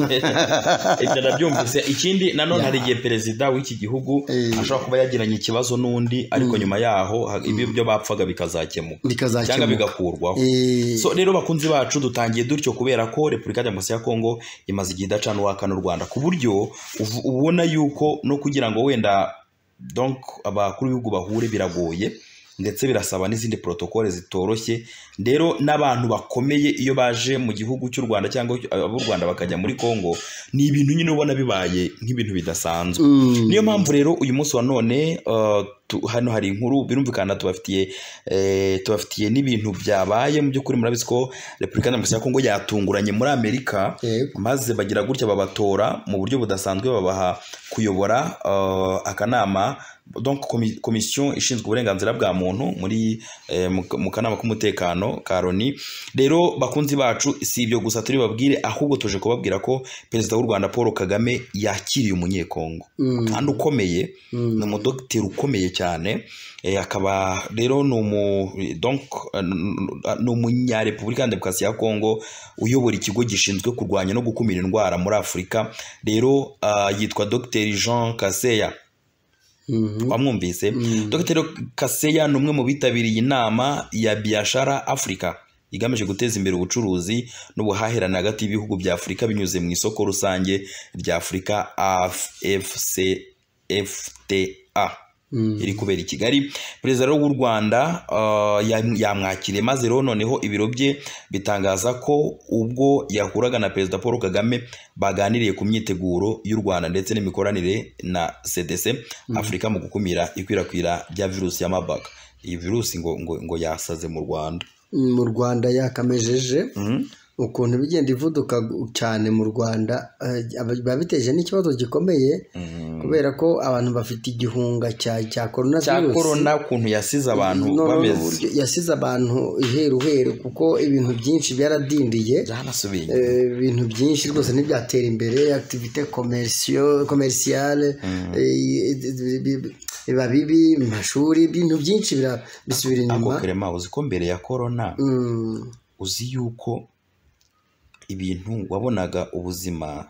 A: ibyo nabyumvise ikindi nanone hari igihe perezida w'iki gihugu ashobora kuba yagiranye ikibazo n'undi ariko nyuma yaho ibyo bapfaga bikazakemuka cyangwa bigakurwaho so rero bakunzi bacu dutangiye dutyo kubera ko Repubulika Demokarasi ya Kongo imaze igihe idacana uwaka n'u Rwanda ku buryo ubona yuko no kugira ngo wenda donc abakuru b'ibihugu bahure biragoye ndetse birasaba n'izindi protokole zitoroshye rero n'abantu bakomeye iyo baje mu gihugu cy'u Rwanda cyangwa ab'u Rwanda bakajya muri Kongo ni ibintu nyine ubona bibaye nk'ibintu bidasanzwe niyo mpamvu rero uyu munsi wa none hano hari inkuru birumvikana tubafitiye n'ibintu byabaye mu by'ukuri murabizi ko Repubulika Demokarasi ya Kongo yatunguranye muri Amerika maze bagira gutya babatora mu buryo budasanzwe babaha kuyobora akanama donc komisiyo ishinzwe uburenganzira bwa muntu muri mu kanama k'umutekano ka Loni rero bakunzi bacu si ibyo gusa turi babwire ahubwo tuje kubabwira ko perezida w'u Rwanda Paul Kagame yakiriye umunyekongo kandi ukomeye ni umudogiteri ukomeye cyane akaba rero donc ni umunyaRepubulika Demokarasi ya Kongo uyobora ikigo gishinzwe kurwanya no gukumira indwara muri Afurika rero yitwa Dr Jean Kaseya wamwumvise Dr Kaseya ni umwe mu bitabiriye inama ya Biashara Africa igamije guteza imbere ubucuruzi n'ubuhahirane hagati y'ibihugu bya Afurika binyuze mu isoko rusange rya Afurika AfCFTA iri kubera i Kigali perezida w'u Rwanda yamwakiriye maze rero noneho ibiro bye bitangaza ko ubwo yahuraga na perezida Paul Kagame baganiriye ku myiteguro y'u Rwanda ndetse n'imikoranire na CDC Afurika mu gukumira ikwirakwira rya virusi ya Marburg iyi virusi ngo yasaze mu Rwanda yakamejeje ukuntu bigenda ivuduka cyane mu Rwanda babiteje n'ikibazo gikomeye kubera ko abantu bafite igihunga cya corona ukuntu yasize abantu bameze yasize abantu iheruheru kuko ibintu byinshi byaradindiye ibintu byinshi rwose ntibyatera imbere activité commerciale biba bibi mu mashuri ibintu byinshi bisubira inyuma ako krema uzi ko mbere ya corona uzi yuko ibintu wabonaga ubuzima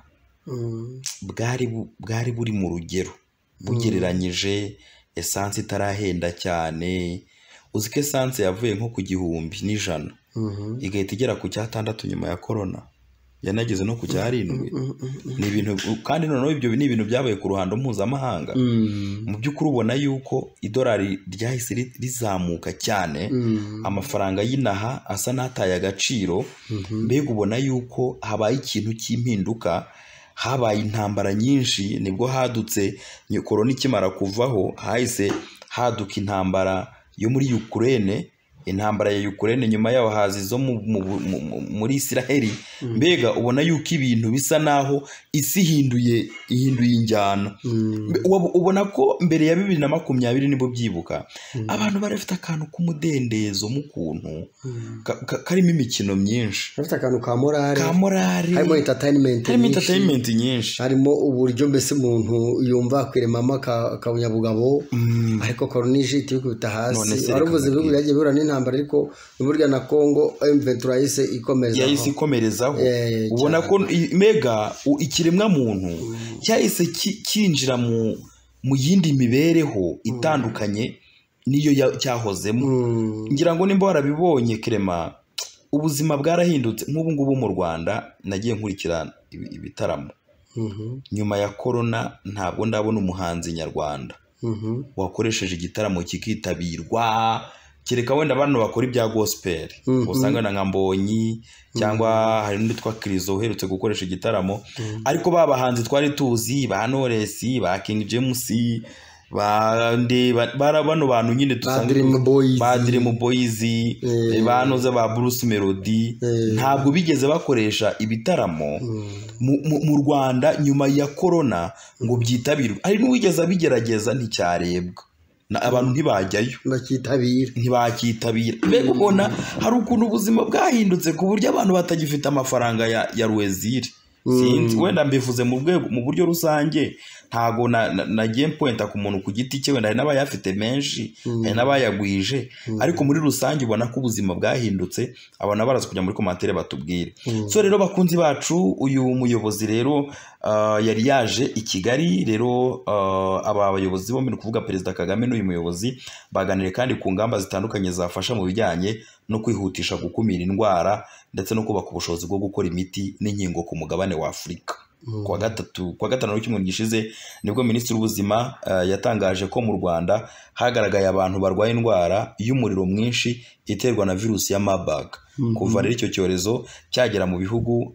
A: bwari buri mu rugero bugereranyije essence itarahenda cyane uzi ko essence yavuye nko ku 1,100 igahita igera ku 6 nyuma ya corona yanageze no ku 7 ni ibintu kandi noneho ibyo ni ibintu byabaye ku ruhando mpuzamahanga mu by'ukuri ubona yuko idolari ryahise rizamuka cyane amafaranga y'inaha asa n'ataye agaciro mbega ubona yuko habaye ikintu cy'impinduka habaye intambara nyinshi nibwo hadutse corona ikimara kuvaho hahise haduka intambara yo muri Ukraine intambara ya Ukraine nyuma yaho hazi zo muri Israeli mbega ubona yuko ibintu bisa naho isi ihinduye injyana ubona ko mbere ya 2020 nibo byibuka abantu barafite akantu k'umudendezo mu kuntu karimo imikino myinshi bafite akantu ka morale harimo entertainment nyinshi harimo uburyo mbese umuntu yumva kwiremama akabunyabugabo ariko koronije itibikubita hasi waruvuze ibihugu byagiye bihura n'intambara ariko burya na Kongo M23 yahise ikomerezaho ubona ko mega ikiremwa muntu cyahise kinjira mu yindi mibereho itandukanye niyo cyahozemo. Ngira ngo nimba warabibonye Clement, ubuzima bwarahindutse. Nk'ubu ngubu mu Rwanda nagiye nkurikirana ibitaramo nyuma ya corona, ntabwo ndabona umuhanzi nyarwanda wakoresheje igitaramo kikitabirwa, kereka wenda abantu bakora ibya gospel usanga nka Mbonyi cyangwa hari n'undi twa Krizo uherutse gukoresha igitaramo. Ariko babahanzi twari tuzi ba Knowless, ba King James, bano bantu nyine dusanga ba Dream Boys, banoze ba Bruce Melody, ntabwo bigeze bakoresha ibitaramo mu Rwanda nyuma ya corona ngo byitabirwe. Hari n'uwigeze abigerageza nticyarebwa, abantu ntibajyayo, ntibakitabira. Mbega ubona hari ukuntu ubuzima bwahindutse ku buryo abantu batagifite amafaranga ya Rwezire. Sinzi, wenda mbivuze mu buryo rusange, ntago nagiye mpointa ku muntu ku giti cye, wenda hari n'abayafite menshi, hari n'abayagwije, ariko muri rusange ubona ko ubuzima bwahindutse. Abantu baraza kujya muri commentaire batubwire. So rero bakunzi bacu, uyu muyobozi rero yari yaje i Kigali. Rero aba bayobozi bombi, ni kuvuga Perezida Kagame n'uyu muyobozi, baganiriye kandi ku ngamba zitandukanye zafasha mu bijyanye no kwihutisha gukumira indwara ndetse no kubaka ubushobozi bwo gukora imiti n'inkingo ku mugabane wa Afurika. Kwa gatanu w'icyumweru gishize nibwo Minisitiri w'Ubuzima yatangaje ko mu Rwanda hagaragaye abantu barwaye indwara y'umuriro mwinshi iterwa na virusi ya Marburg. Kuva rero icyo cyorezo cyagera mu bihugu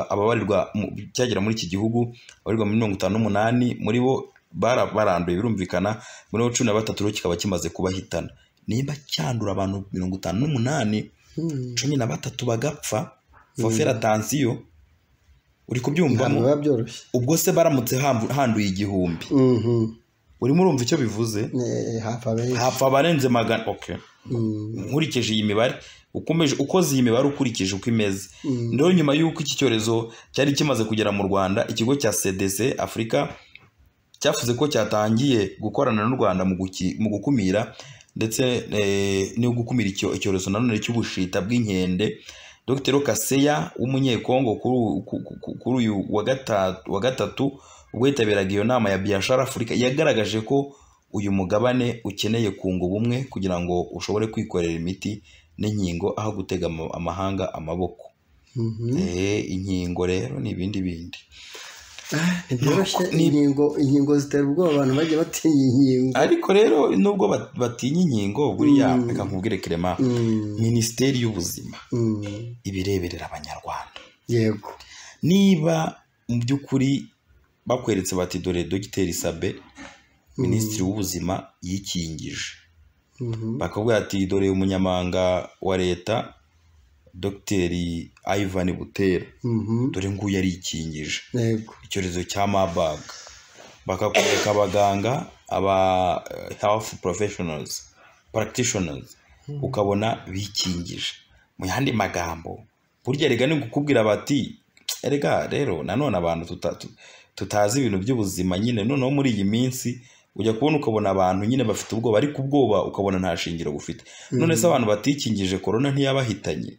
A: cyagera muri iki gihugu, abarirwa muri 58 muri bo baranduye, birumvikana muri 13 rero kikaba kimaze kubahitana. Nimba cyandura abantu 58, 13 bagapfa, fofera attention, uri kubyumvamo. Ubwo se baramutse handuye 1000, urimo urumva icyo bivuze? Hafa barenze magana. Okay, nkurikije iyi mibare, ukoze iyi mibare ukurikije uko imeze, ndero nyuma y'uko iki cyorezo cyari kimaze kugera mu Rwanda, ikigo cya CDC Afrika cyavuze ko cyatangiye gukorana n'u Rwanda mu gukumira ndetse no gukumira icyorezo nanone cy'ubushita bw'inkende. Dr. Kaseya w'umunyekongo kuri uyu wa gatatu ubwo yitabiraga iyo nama ya Biashara Afrika, yagaragaje ko uyu mugabane ukeneye kunga ubumwe kugira ngo ushobore kwikorera imiti n'inkingo aho gutega amahanga amaboko. Inkingo rero ni ibindi bindi.
B: Inkingo zitera ubwoba, abantu bagiye batinya inkingo. Ariko
A: rero nubwo batinya inkingo, buriya reka nkubwire Clement, Minisiteri y'Ubuzima ibireberera Abanyarwanda.
B: Yego,
A: niba mu by'ukuri bakweretse bati dore Dr. Sabe Minisitiri w'Ubuzima yikingije, bakabwira ati dore umunyamanga wa leta Dr. Ivan Butera, dore nguyu yarikingije icyorezo cya Marburg, bakakwereka abaganga, aba health professionals, practitioners, ukabona bikingije. Mu yandi magambo, burya rega ni gukubwira bati erega rero nanone abantu tutazi ibintu by'ubuzima nyine, noneho muri iyi minsi ujya kubona ukabona abantu nyine bafite ubwoba, ariko ubwoba ukabona nta shingiro bufite. None se abantu batikingije corona ntiyabahitanye?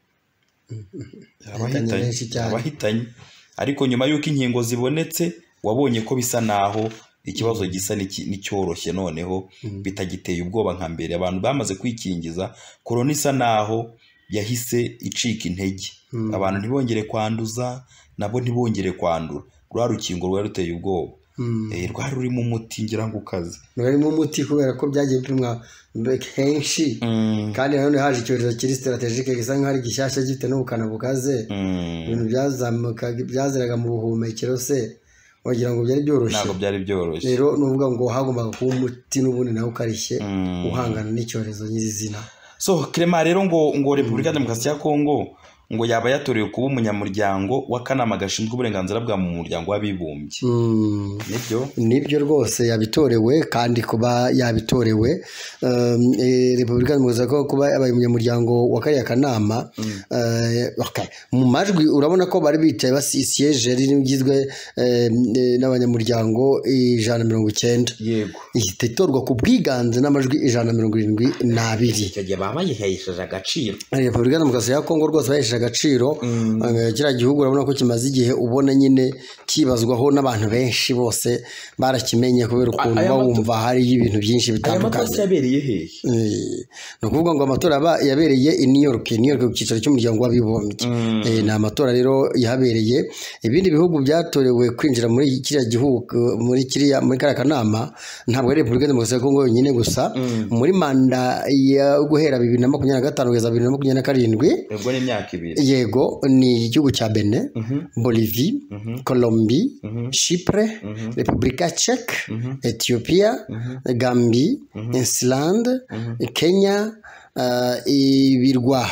A: Abahitanye. Ariko nyuma y'uko inkingo zibonetse, wabonye ko bisa naho ikibazo gisa n'icyoroshye, noneho bitagiteye ubwoba nka mbere. Abantu bamaze kwikingiza, corona isa naho yahise icika intege. Abantu ntibongere kwanduza, nabo ntibongere kwandura. Rwa rukingo rwari ruteye ubwoba, rwari rurimo umuti, ngira ngo ukaze
B: rurimo umuti, kubera ko byagiye bipimwa henshi, kandi nanone haje icyorezo kiri strategique gisa nk'aho ari gishyashya gifite n'ubukana bukaze. Ibintu byaziraga mu buhumekero, se wagira ngo byari byoroshye?
A: Ntabwo byari byoroshye.
B: Rero nuvuga ngo hagombaga kuba umuti n'ubundi nawe ukarishye uhangana n'icyorezo nyirizina.
A: So Clement, rero ngo Repubulika Demokarasi ya Kongo ngo yaba yatorewe kuba umunyamuryango w'akanama gashinzwe uburenganzira bwa mu muryango w'abibumbye.
B: Nibyo rwose yabitorewe, kandi kuba yabitorewe Repubulika Demokarasi ko kuba yabaye umunyamuryango wa kariya kanama. Mu majwi urabona ko bari bicaye siège rigizwe n'abanyamuryango 190.
A: Yego,
B: ihita itorwa ku bwiganze n'amajwi 172.
A: icyo gihe baba bayihesheje agaciro.
B: Repubulika Demokarasi ya Kongo rwose bayihesheje agaciro kiriya gihugu urabona ko kimaze igihe ubona nyine kibazwaho n'abantu benshi bose barakimenye kubera ukuntu bawumva hari ibintu byinshi bitandukanye.
A: Aya matora yabereye hehe?
B: Ni ukuvuga ngo amatora yabereye i New York ku cyicaro cy'umuryango w'abibumbye. Ni amatora rero yahabereye. Ibindi bihugu byatorewe kwinjira muri kiriya gihugu muri kariya kanama ntabwo ari Repubulika Demokarasi ya Kongo yonyine gusa. Muri manda ya guhera 2025 kugeza 2027
A: ubwo ni imyaka 2
B: yego ni igihugu cya Benin, Bolivie, Colombie, Chypre, Repubulika Czech, Ethiopia, Gambie, Iceland, Kenya, ibirwa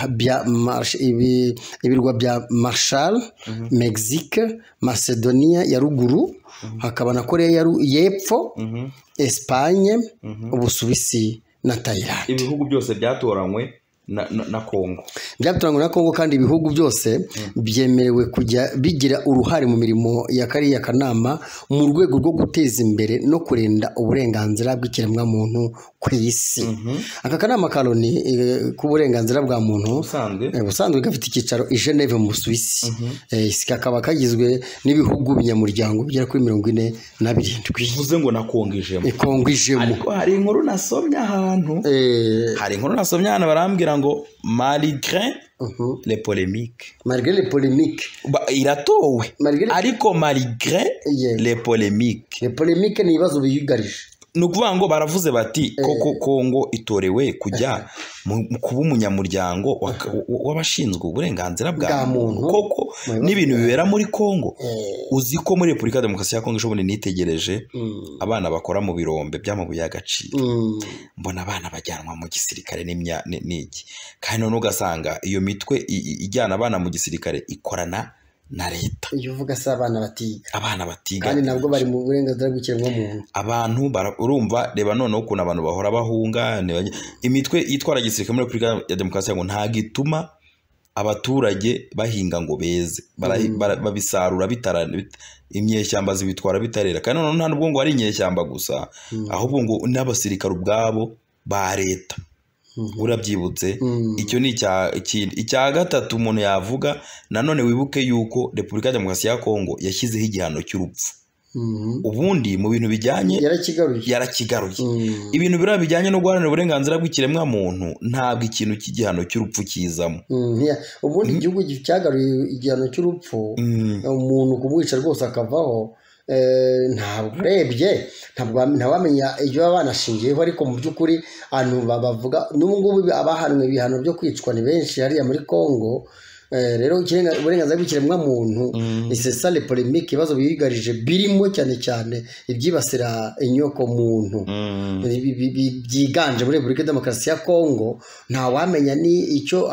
B: bya Marshall, Mexique, Macedonia ya ruguru, hakaba na Korea y'Epfo, Espagne, Ubusuwisi na Thailand.
A: Ibihugu byose byatoranywe na Kongo.
B: Byatoranywe na Kongo kandi ibihugu byose byemerewe kujya bigira uruhare mu mirimo ya kariya kanama mu rwego rwo guteza imbere no kurinda uburenganzira bw'ikiremwa muntu ku isi. Aka kanama ka Loni k'uburenganzira bwa muntu busanzwe gafite icyicaro i Geneve mu Suisse. Kakaba kagizwe n'ibihugu binyamuryango bigera kuri 47.
A: Bivuze ngo na Kongo ijemo.
B: Kongo ijemo.
A: Ariko hari inkuru nasomye ahantu. Hari inkuru nasomye ahantu barambwira ngo malgré les polémiques.
B: Malgré les polémiques.
A: Iratowe. Ariko malgré les polémiques.
B: Les polémiques ni ibibazo biyugarije.
A: Nukuvuga ngo baravuze bati koko Kongo itorewe kujya kuba umunyamuryango w'abashinzwe uburenganzira bwa muntu. Koko n'ibintu bibera muri Kongo. Uzi ko muri Repubulika Demokarasi ya Kongo ishobora nitegereje abana bakora mu birombe by'amabuye y'agaciro. Mbona abana bajyanwa mu gisirikare n'iki. Kandi none ugasanga iyo mitwe ijyana abana mu gisirikare ikorana na leta.
B: Iyo uvuga se abana batiga kandi nabwo bari mu burenganzira bw'ikiremwa muntu.
A: Abantu urumva reba noneho ukuntu abantu bahora bahunga imitwe yitwara gisirikare muri Repubulika ya Demokarasi ngo nta gituma abaturage bahinga ngo beze babisarura imyeshyamba zibitwara bitarera. Kandi noneho nta nubwo ngo ari inyeshyamba gusa ahubwo ngo n'abasirikare ubwabo ba leta. Urabyibutse icyo ni icya gatatu umuntu yavuga. Nanone wibuke yuko Repubulika ya Demokarasi ya Kongo yashyizeho igihano cy'urupfu. Ubundi mu bintu bijyanye yarakigaruye. Ibintu biriya bijyanye no guharanira uburenganzira bw'ikiremwa muntu ntabwo ikintu cy'igihano cy'urupfu kizamo.
B: Ubundi igihugu cyagaruye igihano cy'urupfu umuntu kumwica rwose akavaho. Ntabwo urebye ntawamenya ibyo baba banashingiyeho, ariko mu by'ukuri abantu bavuga n'ubu ngubu abahanwe ibihano byo kwicwa ni benshi hariya muri Kongo. Rero uburenganzira bw'ikiremwa muntu ni ça les polémiques, ibibazo bigarije birimo cyane ibyibasira inyoko muntu byiganje muri Repubulika Demokarasi ya Kongo. Nta wamenya ni icyo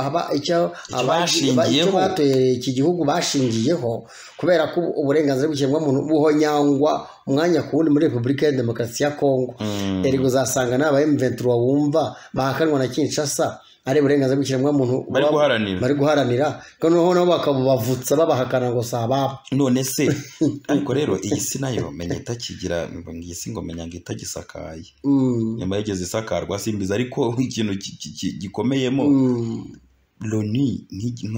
B: batoye iki gihugu bashingiyeho, kubera ko uburenganzira bw'ikiremwa muntu buhonyangwa umwanya ku wundi muri Repubulika ya Demokarasi ya Kongo. Eriko uzasanga n'aba M23 wumva bahakanwa na Kinshasa ari uburenganzira bw'ikiremwa muntu bari guharanira kandi noneho bakabavutsa babahakana ngo saba.
A: None se ariko rero iyi si nayo menya itakigira ngisi ngo menya ngo itagisakaye. Nyuma yigeze isakarwa simbiza, ariko ikintu gikomeyemo Loni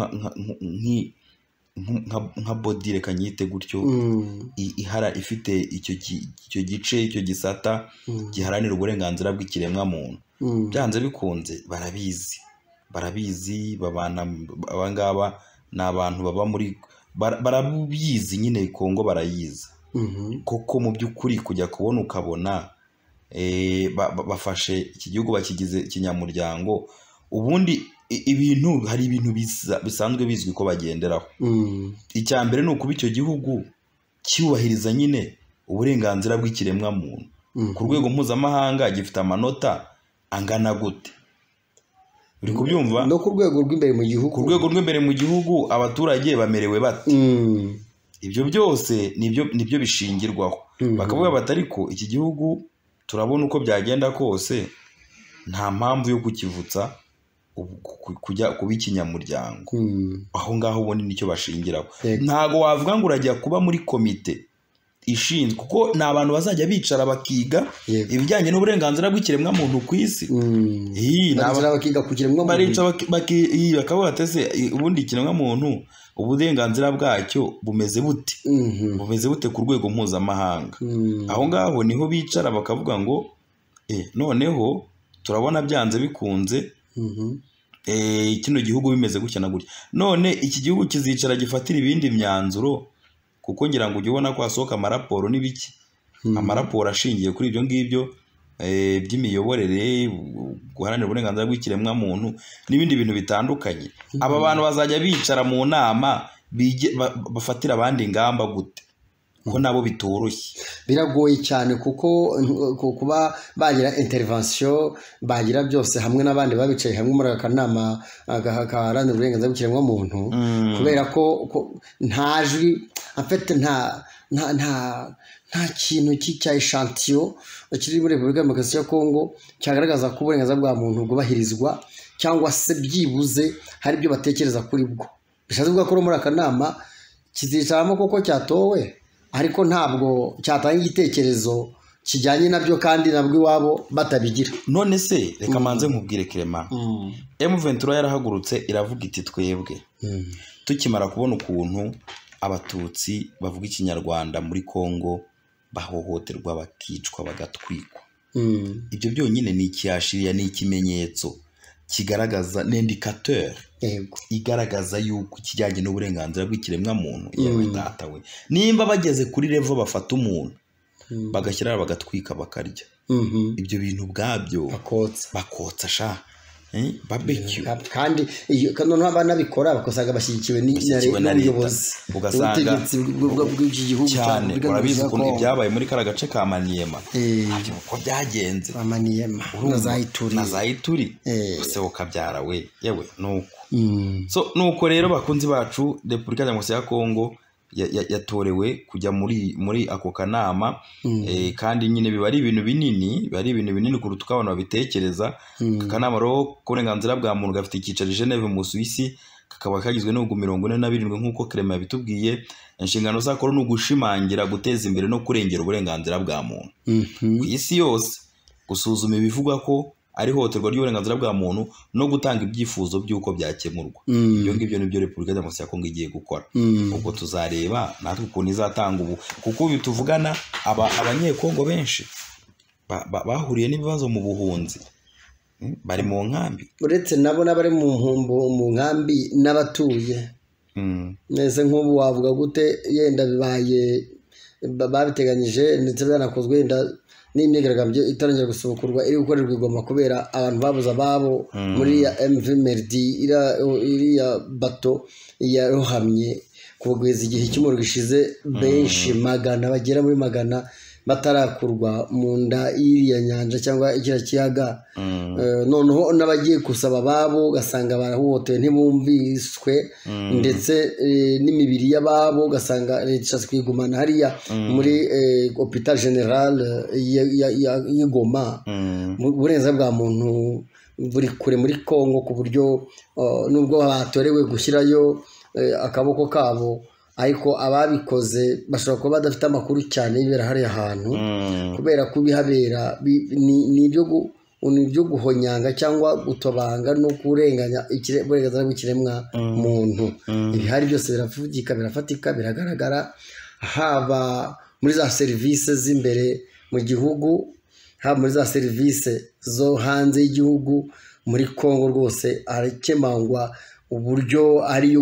A: nka body reka nyite gutyo ihara ifite icyo gice icyo gisata giharanira uburenganzira bw'ikiremwa muntu. Byanze bikunze barabizi babana abangaba n'abantu baba muri barabizi nyine Kongo barayiza. Koko mu by'ukuri kujya kubona ukabona bafashe iki gihugu bakigize ikinyamuryango. Ubundi hari ibintu bisanzwe bizwi ko bagenderaho. Icya mbere ni ukuba icyo gihugu cyubahiriza nyine uburenganzira bw'ikiremwa muntu ku rwego mpuzamahanga. Gifite amanota angana gute? Uri kubyumva?
B: No ku rwego rw'imbere mu gihugu.
A: Ku rwego rw'imbere mu gihugu abaturage bamerewe bate? Ibyo byose nibyo bishingirwaho. Bakavuga bati ariko iki gihugu turabona uko byagenda kose nta mpamvu yo kukivutsa kujya kuba ikinyamuryango. Aho ngaho ubundi nicyo bashingiraho. Ntago wavuga ngo urajya kuba muri komite ishinzwe kuko ni abantu bazajya bicara bakiga ibijyanye n'uburenganzira bw'ikiremwa muntu ku isi.
B: bakiga ku kiremwa muntu
A: bakavuga ati ese ubundi ikiremwa muntu uburenganzira bwacyo bumeze bute ku rwego mpuzamahanga. aho ngaho niho bicara bakavuga ngo noneho turabona byanze bikunze kino gihugu bimeze gutya na gutya, none iki gihugu kizicara gifatira ibindi myanzuro, kuko ngira ngo ujye ubona ko hasohoka amaraporo n'ibiki, amaraporo ashingiye kuri ibyo ngibyo by'imiyoborere, guharanira uburenganzira bw'ikiremwa muntu n'ibindi bintu bitandukanye. aba bantu bazajya bicara mu nama bafatira abandi ingamba gute? ko nabo bitoroshye,
B: biragoye cyane kuko kuba bagira intervention bagira byose hamwe n'abandi babicaye hamwe muri akanama gaharanira uburenganzira bw'ikiremwa muntu, kubera ko nta jwi afite nta kintu cya echantillo kiri muri Repubulika Demokarasi ya Kongo cyagaragaza ko uburenganzira bwa muntu bwubahirizwa, cyangwa se byibuze hari ibyo batekereza kuri bwo. bishatse kuvuga ko muri akanama kizicaramo koko cyatowe, ariko ntabwo cyatanga igitekerezo kijyanye nabyo, kandi nabwo iwabo batabigira.
A: none se reka manze nkubwire Clement, M23 yarahagurutse iravuga iti twebwe tukimara kubona ukuntu abatutsi bavuga ikinyarwanda muri Kongo bahohoterwa, bakicwa, bagatwikwa, ibyo byonyine ni ikiyashiriya, ni ikimenyetso kigaragaza, n'indicateur igaragaza yuko kijyanye n'uburenganzira bw'ikiremwa muntu. yewe datawe, nimba bageze kuri level bafata umuntu bagashyira bagatwika bakarya, ibyo bintu bwabyo bakotsa sha barbecue,
B: kandi noneho abanabikora bakosanga bashyigikiwe n'ubuyobozi, ubutegetsi bw'iki gihugu
A: cyane. urabizi ukuntu ibyabaye muri kara gace ka Maniema, uko byagenze na Zayituri use ukabyara we, yewe nuko rero bakunzi bacu, Repubulika Demokarasi ya Kongo yatorewe kujya muri ako kanama, kandi nyine biba ari ibintu binini kuruta uko abantu babitekereza. Akanama rero k'uburenganzira bwa muntu gafite icyicaro i Geneve mu Suisse, kakaba kagizwe n'ibihugu 47 nk'uko Clement yabitubwiye. inshingano zako ni ugushimangira, guteza imbere no kurengera uburenganzira bwa muntu ku isi yose, gusuzuma ibivugwa ko ari ihohoterwa ry'uburenganzira bwa muntu, no gutanga ibyifuzo by'uko byakemurwa. ibyo ngibyo nibyo Repubulika Demokarasi ya Kongo igiye gukora. ubwo tuzareba natwe ukuntu izatanga ubu, kuko ubu tuvugana abanyekongo benshi bahuriye n'ibibazo mu buhunzi, bari mu nkambi,
B: uretse nabo n'abari mu nkambi n'abatuye. nese nk'ubu wavuga gute yenda bibaye babiteganyije ndetse byanakozwe yenda n'imyigaragambyo itarongera gusubukurwa iri gukorerwa i Goma kubera abantu babuze ababo muri ya MV Merdi, iriya bato yarohamye kugeza igihe cy'umuriro gishize, benshi bagera muri magana batarakurwa mu nda y'iriya nyanja cyangwa ikira kiyaga. noneho n'abagiye gusaba ababo ugasanga barahohotewe ntibumviswe, ndetse n'imibiri y'ababo ugasanga leta ishatse kwigumana hariya muri Hôpital General y'i Goma. uburenganzira bwa muntu buri kure muri Kongo, ku buryo nubwo batorewe gushyirayo akaboko kabo, ariko ababikoze bashobora kuba badafite amakuru cyane y'ibera hariya hantu, kubera ko bihabera ni ibyo guhonyanga cyangwa gutobanga no kurenganya uburenganzira bw'ikiremwa muntu. ibihari byose biravugika, birafatika, biragaragara, haba muri za serivisi z'imbere mu gihugu, haba muri za serivisi zo hanze y'igihugu. muri Kongo rwose harakemangwa uburyo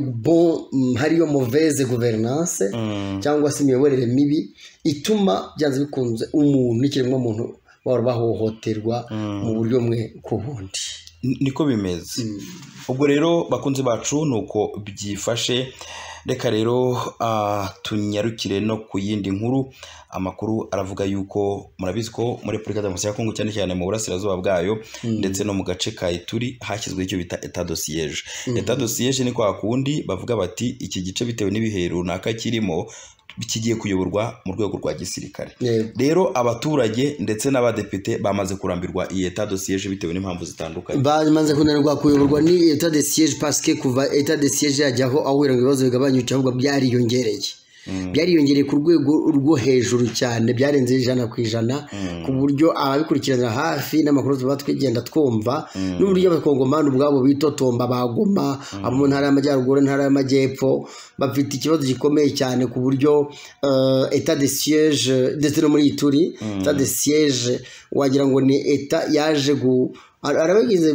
B: hariyo mauvaise gouvernance, cyangwa se imiyoborere mibi ituma byanze bikunze umuntu n'ikiremwa muntu bahohoterwa mu buryo bumwe ku bundi.
A: niko bimeze. ubwo rero bakunzi bacu nuko byifashe. reka rero tunyarukire no ku yindi nkuru. amakuru aravuga yuko murabizi ko muri Repubulika Demokarasi ya Kongo cyane cyane mu burasirazuba bwayo ndetse no mu gace ka Ituri hashyizwe icyo bita état de siège. état de siège ni kwa kundi bavuga bati iki gice bitewe n'ibihe runaka kirimo kigiye kuyoborwa mu rwego rwa gisirikare. rero abaturage ndetse n'abadepite bamaze kurambirwa iyi état de siège bitewe n'impamvu zitandukanye.
B: bamaze kunanirwa kuyoborwa ni état de siège parce que kuva état de siège yajyaho aho ibibazo bigabanyuka ahubwo byariyongereye. byariyongereye ku rwego rwo hejuru cyane, byarenze 100% ku buryo ababikurikiranira hafi n'amakuru tuba twigenda twumva n'uburyo abakongomani ubwabo bitotomba bagoma abo mu ntara y'amajyaruguru ntara y'amajyepfo bafite ikibazo gikomeye cyane ku buryo etat de siège ndetse no muri Ituri etat de siège wagira ngo ni etat yaje arabagize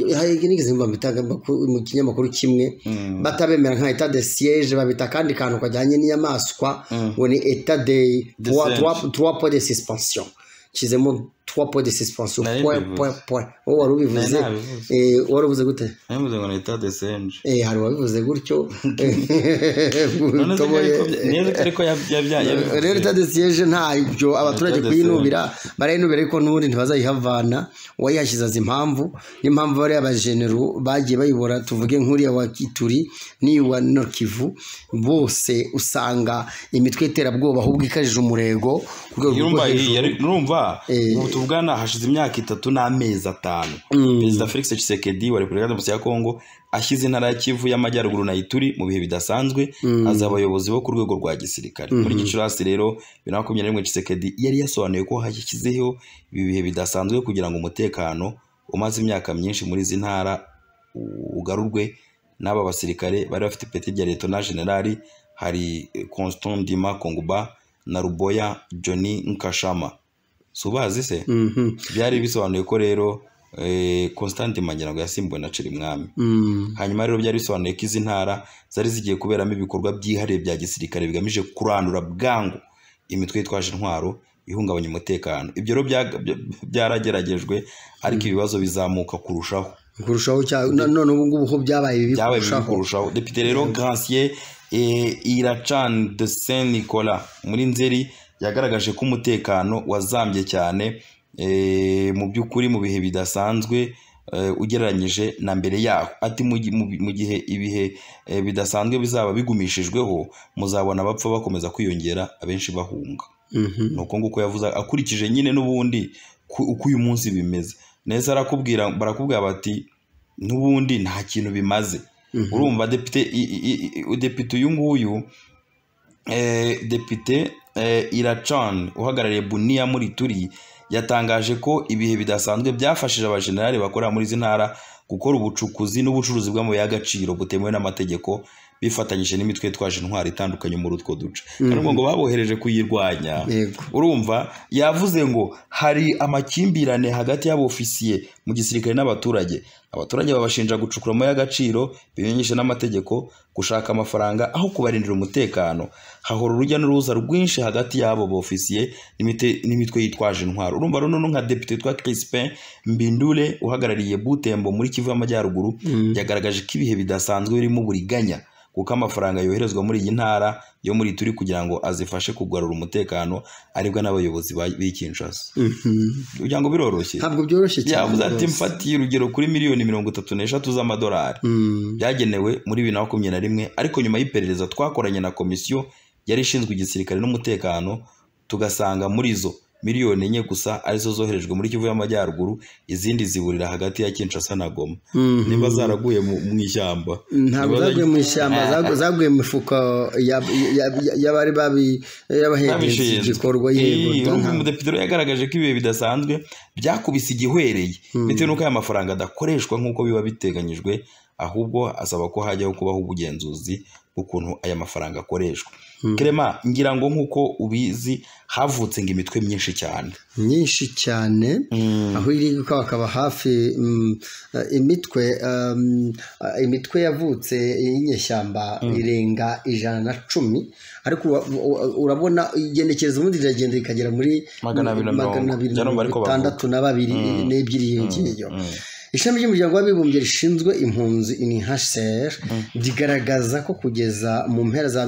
B: mu kinyamakuru kimwe batabemera nka etat de siège babita kandi kantu kajyanye n'inyamaswa ngo ni etat de 3 points de suspension kizemo 3 points de suspension point wari ubivuze waravuze gute
A: navuze ngo etat de siège
B: hari wabivuze gutyo
A: neza ariko
B: rero etat de siège nta ibyo abaturage kuyinubira barayinubira ariko n'ubundi ntibazayihavana wayashyize impamvu n'impamvu bari abajenero bagiye bayibora tuvuge nk'uriya wa Ituri n'iwa Nord Kivu bose usanga imitwe iterabwoba ahubwo ikajije umurego
A: urumva tuvugana hashize imyaka 3 n'amezi 5 Perezida Felix Tshisekedi wa Repubulika Demokarasi ya Kongo ashyize intara ya Kivu y'amajyaruguru na Ituri mu bihe bidasanzwe aza abayobozi bo ku rwego rwa gisirikare muri Gicurasi rero 2021 Tshisekedi yari yasobanuye ko hashyizeho ibi bihe bidasanzwe kugira ngo umutekano umaze imyaka myinshi muri izi ntara ugarurwe n'aba basirikare bari bafite ipeti rya Lieutenant General hari Constant Ndima Konguba na Ruboya Johnny Nkashama subazi se byari bisobanuye ko rero Constant Ndima ngo yasimbuwe na Cirimwami hanyuma rero byari bisobanuye ko izi ntara zari zigiye kuberamo ibikorwa byihariye bya gisirikare bigamije kurandura bwangu imitwe yitwaje intwaro ihungabanya umutekano ibyo rero byarageragejwe ariko ibibazo bizamuka kurushaho
B: none ubu ngubu ho byabaye bibi
A: kurushaho Depite rero Gracier Irachan de Saint Nicolas muri Nzeri yagaragaje ko umutekano wazambye cyane mu by'ukuri mu bihe bidasanzwe ugereranyije na mbere yaho ati mu gihe ibihe bidasanzwe bizaba bigumishijweho muzabona abapfa bakomeza kwiyongera abenshi bahunga nuko nguko yavuze akurikije nyine n'ubundi uko uyu munsi bimeze neza barakubwira bati n'ubundi nta kintu bimaze urumva depite uyu nguyu depite Irachan uhagarariye Bunia muri Ituri yatangaje ko ibihe bidasanzwe byafashije abajenerali bakorera muri izi ntara gukora ubucukuzi n'ubucuruzi bw'amabuye y'agaciro butemewe n'amategeko bifatanyije n'imitwe yitwaje intwaro itandukanye muri utwo duce kandi ngo babohereje kuyirwanya urumva yavuze ngo hari amakimbirane hagati y'abofisiye mu gisirikare n'abaturage babashinja gucukura amabuye y'agaciro bimenyesha n'amategeko gushaka amafaranga aho kubarindira umutekano hahora urujya n'uruza rwinshi hagati y'abo bofisiye n'imitwe yitwaje intwaro urumva rero nka depite twa Crispin Mbindule uhagarariye Butembo muri Kivu y'amajyaruguru yagaragaje ko ibihe bidasanzwe birimo buriganya kuko amafaranga yoherezwa muri iyi ntara yo muri Ituri kugira ngo azifashe kugarura umutekano aribwa n'abayobozi b'Kinshasa kugira ngo biroroshye
B: ntabwo byoroshye cyane
A: yavuze ati mfatiye urugero kuri miliyoni 33 z'amadolari byagenewe muri 2021 ariko nyuma y'iperereza twakoranye na komisiyo yari ishinzwe igisirikare n'umutekano tugasanga muri zo miliyoni 4 gusa arizo zoherejwe muri Kivu y'amajyaruguru izindi ziburira hagati ya Kinshasa na Goma niba zaraguye mu ishyamba
B: ntabwo zaguye mu ishyamba zaguye mu mifuka y'abari y'abahenze igikorwa yego
A: umudepite yagaragaje ko ibihe bidasanzwe byakubise igihwereye bitewe n'uko aya mafaranga adakoreshwa nk'uko biba biteganyijwe ahubwo asaba ko hajyaho kubaho ubugenzuzi bw'ukuntu aya mafaranga akoreshwa Clement ngira ngo nk'uko ubizi havutse ngo imitwe myinshi cyane aho iri akaba hafi imitwe yavutse y'inyeshyamba irenga 110 ariko urabona igendekereza ubundi iragenda ikagera muri 262 n'ebyiri yongeyeyo ishami ry'umuryango w'abibumbye rishinzwe impunzi UNHCR rigaragaza ko kugeza mu mpera za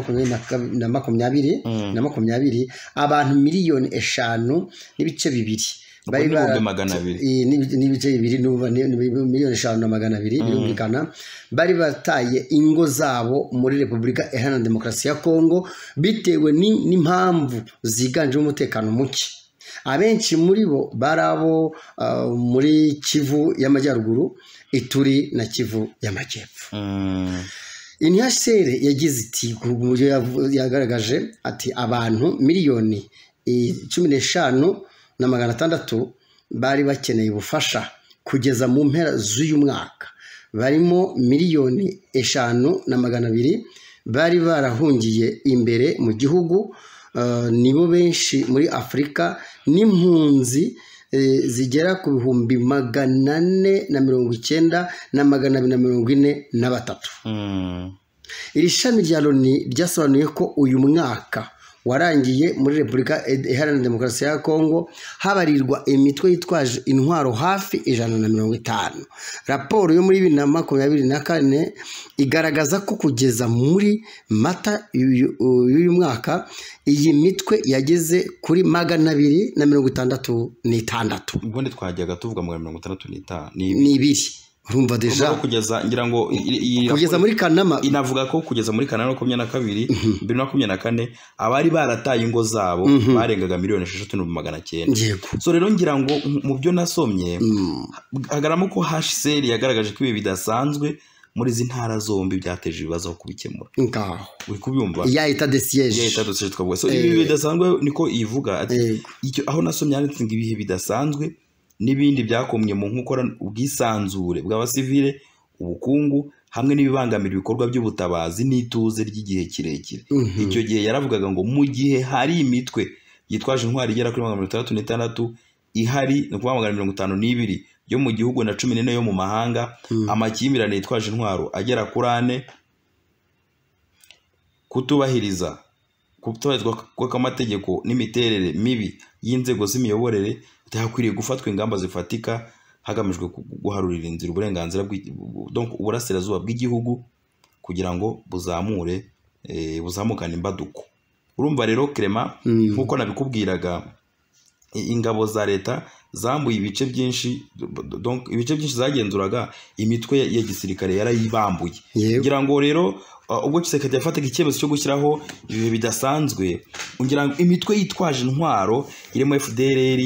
A: 2020 abantu miliyoni 5 n'ibice 2 bari n'ibice 2 miliyoni 5.200 birumvikana bari bataye ingo zabo muri Repubulika Iharanira Demokarasi ya Kongo bitewe n'impamvu ziganjemo umutekano muke abenshi muri bo barabo muri Kivu y'amajyaruguru Ituri na Kivu y'amajyepfo
B: UNHCR yagize iti ku buryo yagaragaje ati abantu miliyoni 15,600 bari bakeneye ubufasha kugeza mu mpera z'uyu mwaka, barimo miliyoni 5,200 bari barahungiye imbere mu gihugu, nibo benshi muri Afurika, n'impunzi zigera ku 490,243. Iri shami rya Loni ryasobanuye ko uyu mwaka warangiye muri Repubulika Iharanira Demokarasi ya Kongo habarirwa imitwe yitwaje intwaro hafi 150. Raporo yo muri 2024 igaragaza ko kugeza muri Mata y'uyu mwaka iyi mitwe yageze kuri 266.
A: ubundi twajyaga tuvuga mu 65
B: ni ibiri. Urumva deja
A: kugeza ngira ngo
B: kugeza muri Kanama
A: inavuga ko kugeza muri Kanama 22 2024 abari barataye ingo zabo barengaga miliyoni 6,900. So rero ngira ngo mu byo nasomye hagaramo ko HCR yagaragaje ko ibi bidasanzwe muri izi ntara zombi byateje ibibazo kubikemura.
B: Ngaho
A: uri kubyumva
B: ya etat de siège,
A: ya etat de siège twavuga. So ibi bidasanzwe niko ivuga ati icyo aho nasomye handitse ngo ibihe bidasanzwe n'ibindi byakomye mu nkukora ubwisanzure bw'abasivile, ubukungu hamwe n'ibibangamira ibikorwa by'ubutabazi n'ituze ry'igihe kirekire. Icyo gihe yaravugaga ngo mu gihe hari imitwe yitwaje intwari igera kuri 66 ihari, no kuvuga 52 yo mu gihugu na 14 yo mu mahanga, amakimbirane yitwaje intwaro agera kuri 4, kutubahirizwa kw'amategeko n'imiterere mibi y'inzego z'imiyoborere hakwiriye gufatwa ingamba zifatika hagamijwe guharurira inzira uburenganzira uburasirazuba bw'igihugu kugira ngo buzamukane imbaduko. Urumva rero Clement, nkuko nabikubwiraga, ingabo za leta zambuye ibice byinshi, donc ibice byinshi zagenzuraga imitwe ya gisirikare yarayibambuye. Ngira ngo rero ubwo Tshisekedi yafataga icyemezo cyo gushyiraho ibihe bidasanzwe, ngira ngo imitwe yitwaje intwaro irimo FDLR,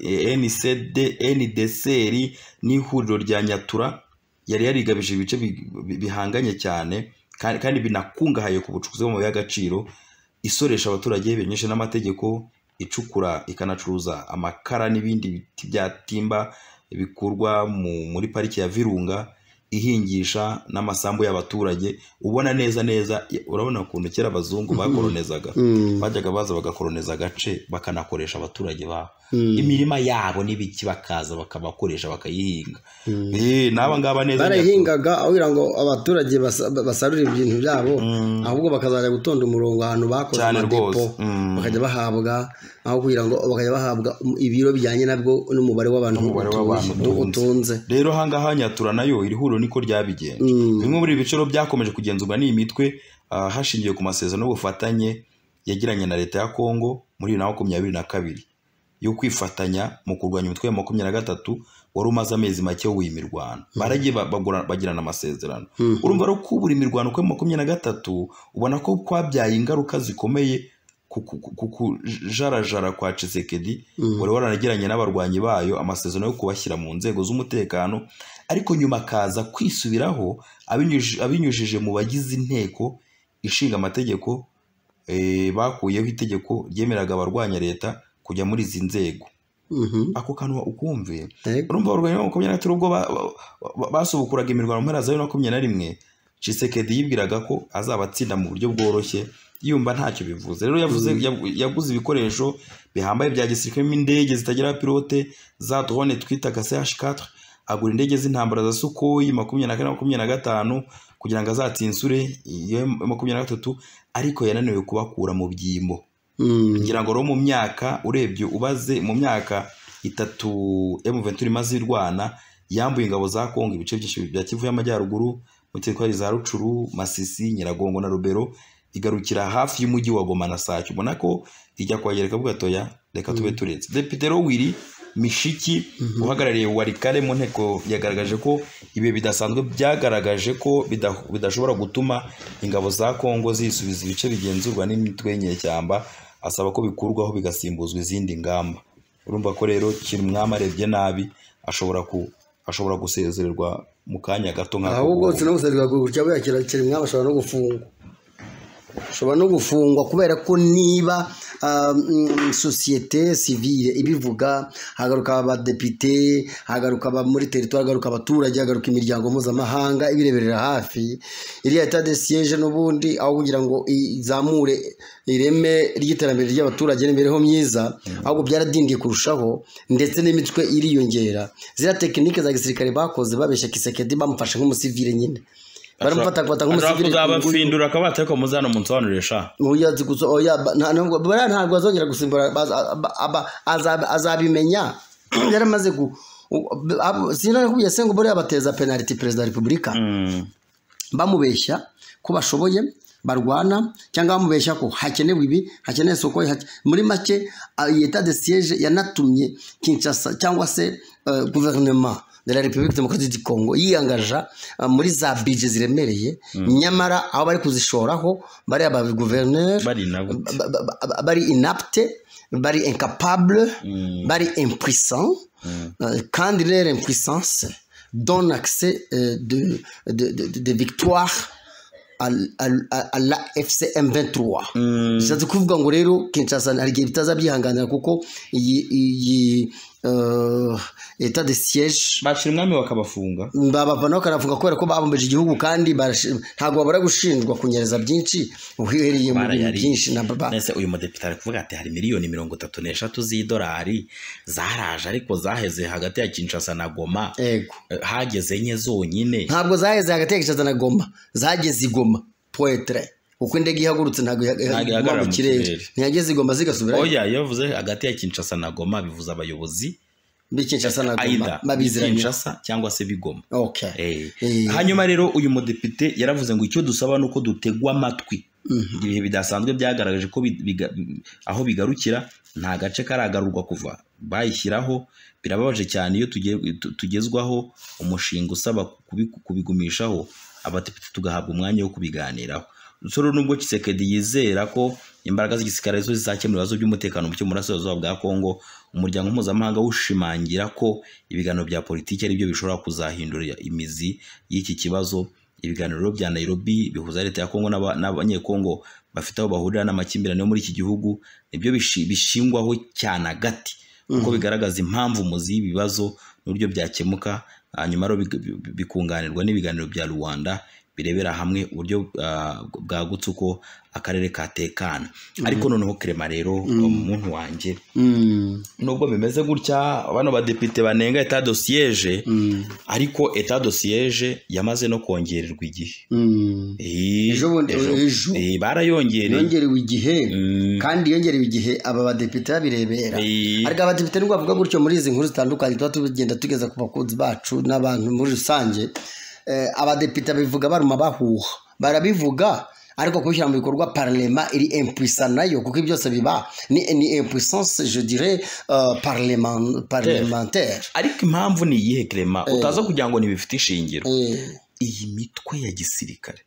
A: NDCR n'ihuriro rya Nyatura yari yarigabije ibice bihanganye cyane kandi binakungahaye ku bucukuzi bw'amabuye y'agaciro, isoresha abaturage benyeshe n'amategeko, icukura ikanacuruza amakara n'ibindi biti bya timba bikurwa muri pariki ya Virunga, ihingisha n'amasambu y'abaturage. Ubona neza urabona ukuntu kera abazungu bakoronezaga, bajyaga baza bagakoroneza agace bakanakoresha abaturage babo imirima yabo n'ibiki, bakaza bakabakoresha bakayihinga. Naba ngaba neza
B: barahingaga aho kugira ngo abaturage basarure ibintu byabo, ahubwo bakazajya gutonda umurongo ahantu bakoze amadepo, bakajya bahabwa aho kugira ngo bakajya bahabwa ibiro bijyanye nabwo n'umubare w'abantu utunze.
A: Rero hangaha Nyatura nayo iri huriro niko ryabigenje. Bimwe muri ibiciro byakomeje kugenzurwa n'iyi mitwe hashingiwe ku masezerano y'ubufatanye yagiranye na leta ya Kongo muri 2022 yo kwifatanya mu kurwanya umutwe wa 23 wari umaze amezi make w'imirwano. Baragiye bagirana amasezerano. Urumva ro kubura imirwano kwa 23 ubona ko kwabyaye ingaruka zikomeye kujarajara kwa Tshisekedi wari waranagiranye n'abarwanyi bayo amasezerano yo kubashyira mu nzego z'umutekano, ariko nyuma kaza kwisubiraho abinyujije mu bagize inteko ishinga amategeko, bakuyeho itegeko ryemeraga abarwanya leta kujya muri izi nzego. Ako kanwa ukumve, urumva abarwanyi ba 23 ubwo basubukuraga imirwano mpera za 2021, Tshisekedi yibwiraga ko azabatsinda mu buryo bworoshye, yumva ntacyo bivuze. Rero yaguze ibikoresho bihambaye bya gisirikare, indege zitagira pilote za drone twitaga CH4, agura indege z'intambara za Sukhoi 24-25 kugira ngo azatsinsure iyo 23, ariko yananiwe kubakura mu byimbo. Ngira ngo ro mu myaka urebye ubaze mu myaka 3 M23 imaze irwana, yambuye ingabo za Kongo ibice byinshi bya Kivu y'Amajyaruguru, mu teritwari za Rucuru, Masisi, Nyiragongo na Rubero, igarukira hafi y'umujyi wa Goma na Sake. Ubona ko ijya kwagereka bugatoya, reka tube turetse. Depite Rowiri Mishiki uhagarariye Warikare mu nteko yagaragaje ko ibe bidasanzwe byagaragaje ko bidashobora gutuma ingabo za Kongo zisubiza ibice bigenzurwa n'imitwe y'inyeshyamba, asaba ko bikurwaho bigasimbuzwa izindi ngamba. Urumva ko rero kiri mwama arebye nabi ashobora gusezererwa mu kanya gato nk'ako
B: ahubwo sinagusabye gutya buyakira kiri mwaba ashobora no gufungwa kubera ko niba societe civile ibivuga hagaruka abadepite hagaruka muri territoire hagaruka abaturage hagaruka imiryango mpuzamahanga ibireberera hafi iriya etat de siège n'ubundi aho kugira ngo izamure ireme ry'iterambere ry'abaturage n'imibereho myiza ahubwo byaradindiye kurushaho ndetse n'imitwe iriyongera zira tekinike za gisirikare bakoze babeshya Kisekedi bamufashe nk'umusivile nyine baramufata nk'umusivile
A: uzabafindura akabata ariko muzano munsobanurisha
B: muyazi guso oya ntabwo azongera gusimbura azabimenya yaramaze sinari kubiye sengo bore abateza penalty president wa Republika bamubeshya ko bashoboye barwana cyangwa bamubeshya ko hakenewe ibi hakenewe soko muri make etat de siège yanatumye Kinshasa cyangwa se gouvernement de la République démocratique du Congo yiyangaja muri za budget ziremereye nyamara aho bari kuzishoraho bari aba gouverneur bari inapte bari incapable bari impuissant quand leur impuissance donne accès de victoire à la FCM 23 c'est kuvuga ngo rero Kinshasa hari gihe bitazabyihanganira kuko iyi etat de siège
A: bashira umwami bakabafunga
B: babavana bakarafunga kubera ko babombeje igihugu kandi ntago babara gushinjwa kunyereza byinshi uhereye mu bintu byinshi na baba
A: nese uyu mudepite ari kuvuga ati hari miliyoni 33 z'idolari zaraje ariko zaheze hagati ya Kinshasa na Goma hageze enye zonyine
B: ntabwo zaheze hagati ya Kinshasa na Goma zageze igoma poetre uko indege ihagurutse ntago yagara mu kirere ntiyageze igomba zigasubira
A: oya yavuze hagati ya Kinshasa na Goma bivuza abayobozi
B: Kinshasa na Goma
A: babiziranye Kinshasa cyangwa se bigoma
B: okay
A: hanyuma rero uyu mudepite yaravuze ngo icyo dusaba nuko dutegwa amatwi ibihe bidasanzwe byagaragaje ko aho bigarukira nta gace karagarurwa kuva bayishyiraho birababaje cyane iyo tugezwaho umushinga usaba kubigumishaho abadepite tugahabwa umwanya wo kubiganiraho Soro nubwo Kisekedi yizera ko imbaraga z'igisirikare zo zizakemura ibibazo by'umutekano mucyo murasirazuba bwa Kongo umuryango mpuzamahanga ushimangira ko ibiganiro bya politiki ari byo bishobora kuzahindura imizi y'iki kibazo ibiganiro bya Nairobi bihuza leta ya Kongo n'abanyekongo bafite aho bahurira n'amakimbirane muri iki gihugu nibyo bishingwaho cyane agati uko bigaragaza impamvu muzi y'ibibazo n'uburyo byakemuka hanyuma ro bikunganirwa n'ibiganiro bya Rwanda birebera hamwe uburyo bwagutse uko akarere katekana ariko noneho Krema rero umuntu wanje nubwo bimeze gutya bano badepite banenga etat de siège ariko etat de siège yamaze no kongererwa igihe
B: ejo
A: barayongerewe
B: igihe kandi yongerewe igihe aba badepite babirebera ariko abadepite nubwo bavuga gutyo muri izi nkuru zitandukanye tuba tugenda tugeza ku bakunzi bacu n'abantu muri rusange abadepite bivuga baruma bahuha barabivuga ariko kubishyira mu bikorwa parlement iri impuissant nayo kuko byose biba ni impuissance je dirais parlementaire
A: ariko impamvu ni iyihe Clement utaza kugira ngo ntibifite ishingiro iyi mitwe ya gisirikare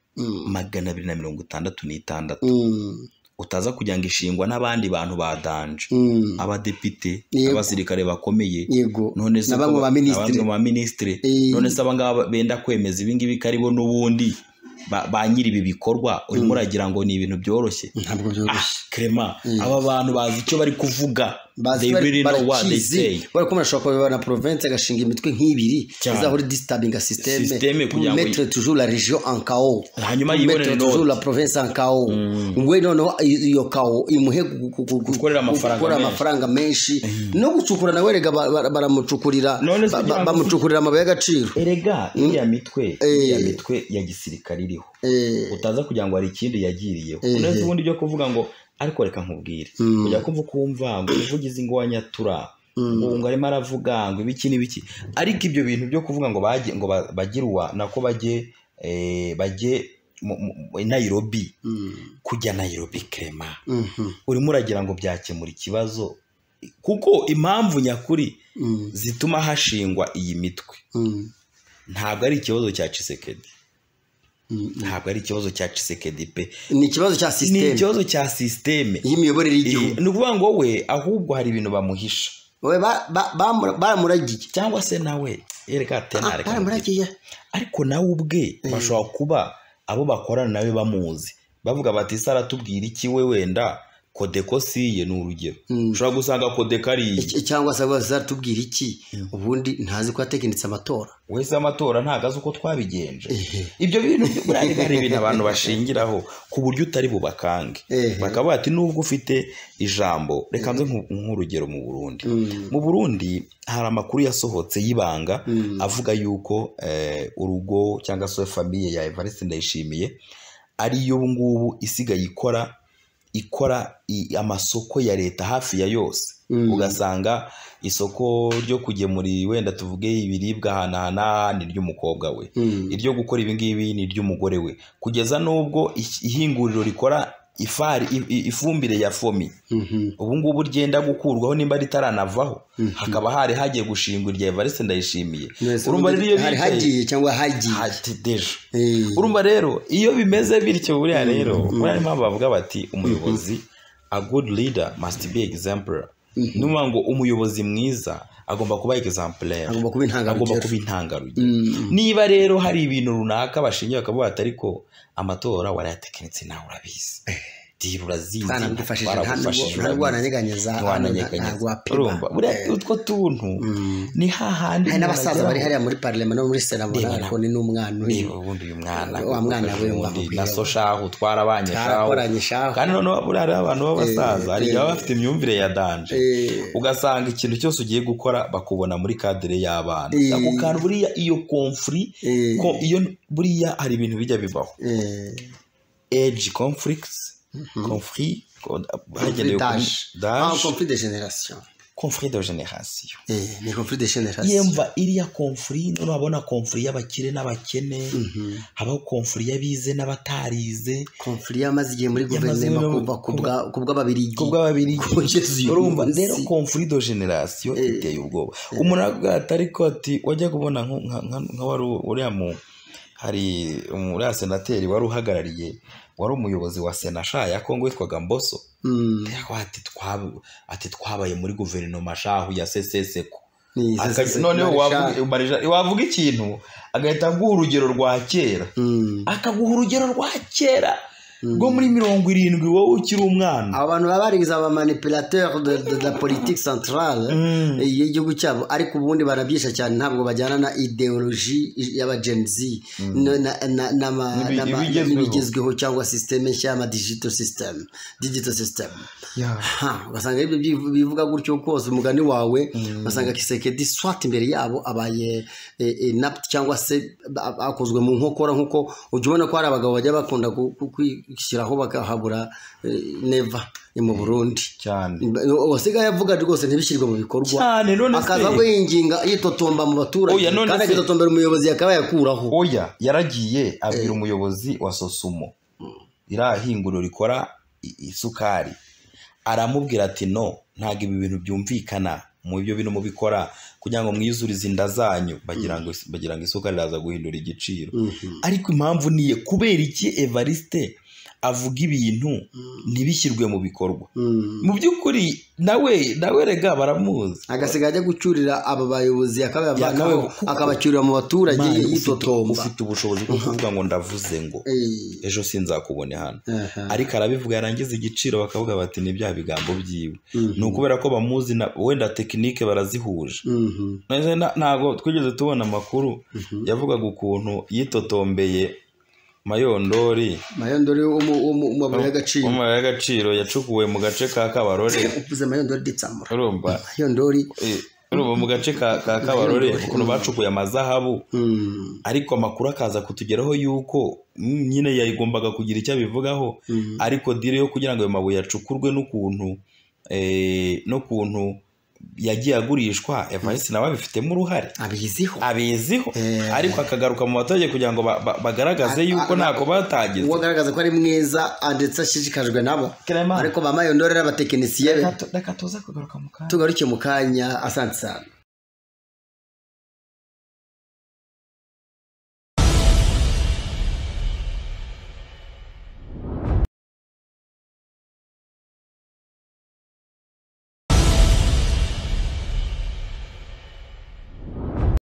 A: 266 utaza kugira ngo ishingwa n'abandi bantu badanje abadepite abasirikare bakomeye
B: none se abangwa
A: ba ministre none se abangaba benda kwemeza ibingibi karibo n'ubundi ba nyiri ibi bikorwa urimo uragira ngo ni ibintu byoroshye
B: ntabwo byoroshye
A: Clement aba bantu bazi icyo bari kuvuga they really know what they say
B: bari ko murashaka ko na province agashinga imitwe nk'ibiri izahora disturbing systeme pour mettre toujours la région en chaos
A: hanyuma yibonere
B: toujours la province en chaos we no iyo chaos imuhe
A: gukorera
B: amafaranga menshi no gucukura nawe rega baramucukurira bamucukurira amabuye y'agaciro
A: erega iya mitwe ya gisirikare iriho utaza kugira ngo hari ikindi yagiriyeho uneze ubundi byo kuvuga ngo ariko reka nkubwire kujya kumva ngo uvugize ngo wanyatura ngo arimo aravuga ngo ibiki n'ibiki ariko ibyo bintu byo kuvuga ngo bagirwa nako bajye Nairobi kujya Nairobi Clement urimo uragira ngo byakemura ikibazo kuko impamvu nyakuri zituma hashingwa iyi mitwe ntabwo ari ikibazo cya Tshisekedi ntabwo ari ikibazo cya Tshisekedi pe
B: ni ikibazo cya system
A: ni ikibazo cya system
B: y'imiyoborere y'igihugu
A: ni ukuvuga ngo we ahubwo hari ibintu bamuhisha
B: we bamuragiye
A: cyangwa se nawe erega tenare
B: muragiye
A: ariko nawe ubwe bashobora kuba abo bakorana nawe bamuzi bavuga bati sara tubwira iki we wenda Kodeko siye ni urugero ushobora gusanga Kodeko ari
B: cyangwa se bazatubwira iki ubundi ntazi ko yatekinitse amatora
A: wese amatora ntagaze uko twabigenje ibyo bintu burari hari ibintu abantu bashingiraho ku buryo utari bubakange bakaba bati nubwo ufite ijambo reka nze nk'urugero mu Burundi hari amakuru yasohotse y'ibanga avuga yuko urugo cyangwa se famille ya Evariste Ndayishimiye ari yo ngubu isigaye ikora amasoko ya leta hafi ya yose ugasanga isoko ryo kugemura wenda tuvuge ibiribwa hana ni ry'umukobwa we iryo gukora ibi ngibi ni ry'umugore we kugeza nubwo ihinguriro rikora ifumbire ya fomi ubu ngubu ryenda gukurwaho nimba ritaranavaho hakaba hagiye gushingwa irya Evariste Ndayishimiye urumva rero
B: hari hagiye cyangwa hagiye
A: urumva rero iyo bimeze bityo buriya rero muri mpamvu bavuga bati umuyobozi a good leader must be exemplar numa ngo umuyobozi mwiza agomba kuba exemplaire
B: agomba kuba
A: intangarugero niba rero hari ibintu runaka bashingiye bakavuga ati ariko amatora warayatekinitse nawe urabizi urazizi
B: ntabwo wananyeganyeza
A: urumva buriya utwo tuntu ni hahandi
B: hari n'abasaza bari hariya muri parlement no muri sena bona ko ni n'umwana
A: ubundi uyu mwana
B: wa mwana we
A: na so shahu twarabanye shahu kandi noneho buriya hari abantu b'abasaza hari baba bafite imyumvire ya danje ugasanga ikintu cyose ugiye gukora bakubona muri cadre y'abana ako kantu buriya iyo conflit iyo buriya hari ibintu bijya bibaho age conflicts conflit d'âge
B: conflit de génération ni conflit de génération
A: yemva iriya conflit none wabona conflit y'abakire n'abakene habaho conflit y'abize n'abatarize
B: conflit y'amaze igihe muri guverinoma kubw'ababirigi
A: urumva rero conflit de génération iteye ubwoba umuntu agata ariko ati wajya kubona nka wari uriya mu hari uriya senateri wari uhagarariye wari umuyobozi wa Senasha ya Kongo witwaga Mboso ati twabaye muri guverinoma shahu ya seseseko noneho wavuga ikintu agahita aguha urugero rwa kera akaguha urugero rwa kera rwo muri 70 wowe ukiri umwana
B: abantu baba barigize aba manipulateur de la politique centrale y'igihugu cyabo ariko ubundi barabyisha cyane ntabwo bajyana na ideologie y'aba Gen Z n'ibigezweho cyangwa system nshya ama digital system basanga ibyo bivuga gutyo kose umugani wawe basanga Kisekedi swat imbere yabo abaye napt cyangwa se akozwe mu nkokora nkuko ujubona ko hari abagabo bajya bakunda kwishyiraho bakahabura neva mu Burundi
A: cyane
B: wasigaye avuga rwose ntibishyirwe mu bikorwa akaza kwinginga yitotomba mu baturage kandi agitotombera umuyobozi yakaba yakuraho
A: yaragiye abwira umuyobozi wa Sosumo irahinguriro rikora isukari aramubwira ati no ntago ibi bintu byumvikana mu ibyo bintu mubikora kugira ngo mwizurize inda zanyu bagira ngo isukari raza guhindura igiciro ariko impamvu niye kubera iki Evariste avuga ibintu ntibishyirwe mu bikorwa mu by'ukuri nawe rega baramuzi
B: agasiga ajya gucyurira aba bayobozi akabacyurira mu baturage yitotomba
A: ufite ubushobozi bwo kuvuga ngo ndavuze ngo ejo sinzakubone hano ariko arabivuga yarangiza igiciro bakavuga bati ni bya bigambo byiwe ni ukubera ko bamuzi wenda tekinike barazihuje ntago twigeze tubona amakuru yavugaga ukuntu yitotombeye Mayondori
B: umumabuye
A: y'agaciro yacukuwe mu gace ka Kabarore
B: uvuze Mayondori ditsamura
A: urumva
B: Mayondori
A: mu gace ka Kabarore ukuntu bacukuye amazahabu ariko amakuru akaza kutugeraho yuko nyine yayigombaga kugira icyo abivugaho ariko dire yo kugira ngo ayo mabuye yacukurwe n'ukuntu yagiye agurishwa Evariste nawe abifitemo uruhare abiziho ariko akagaruka mu baturage kugira ngo bagaragaze yuko ntako batagize
B: uwagaragaza ko ari mwiza ndetse ashishikajwe nabo ariko ba Mayondori n'abatekinisiye be
A: reka tuza kugaruka mu kanya
B: tugaruke mu kanya asante sana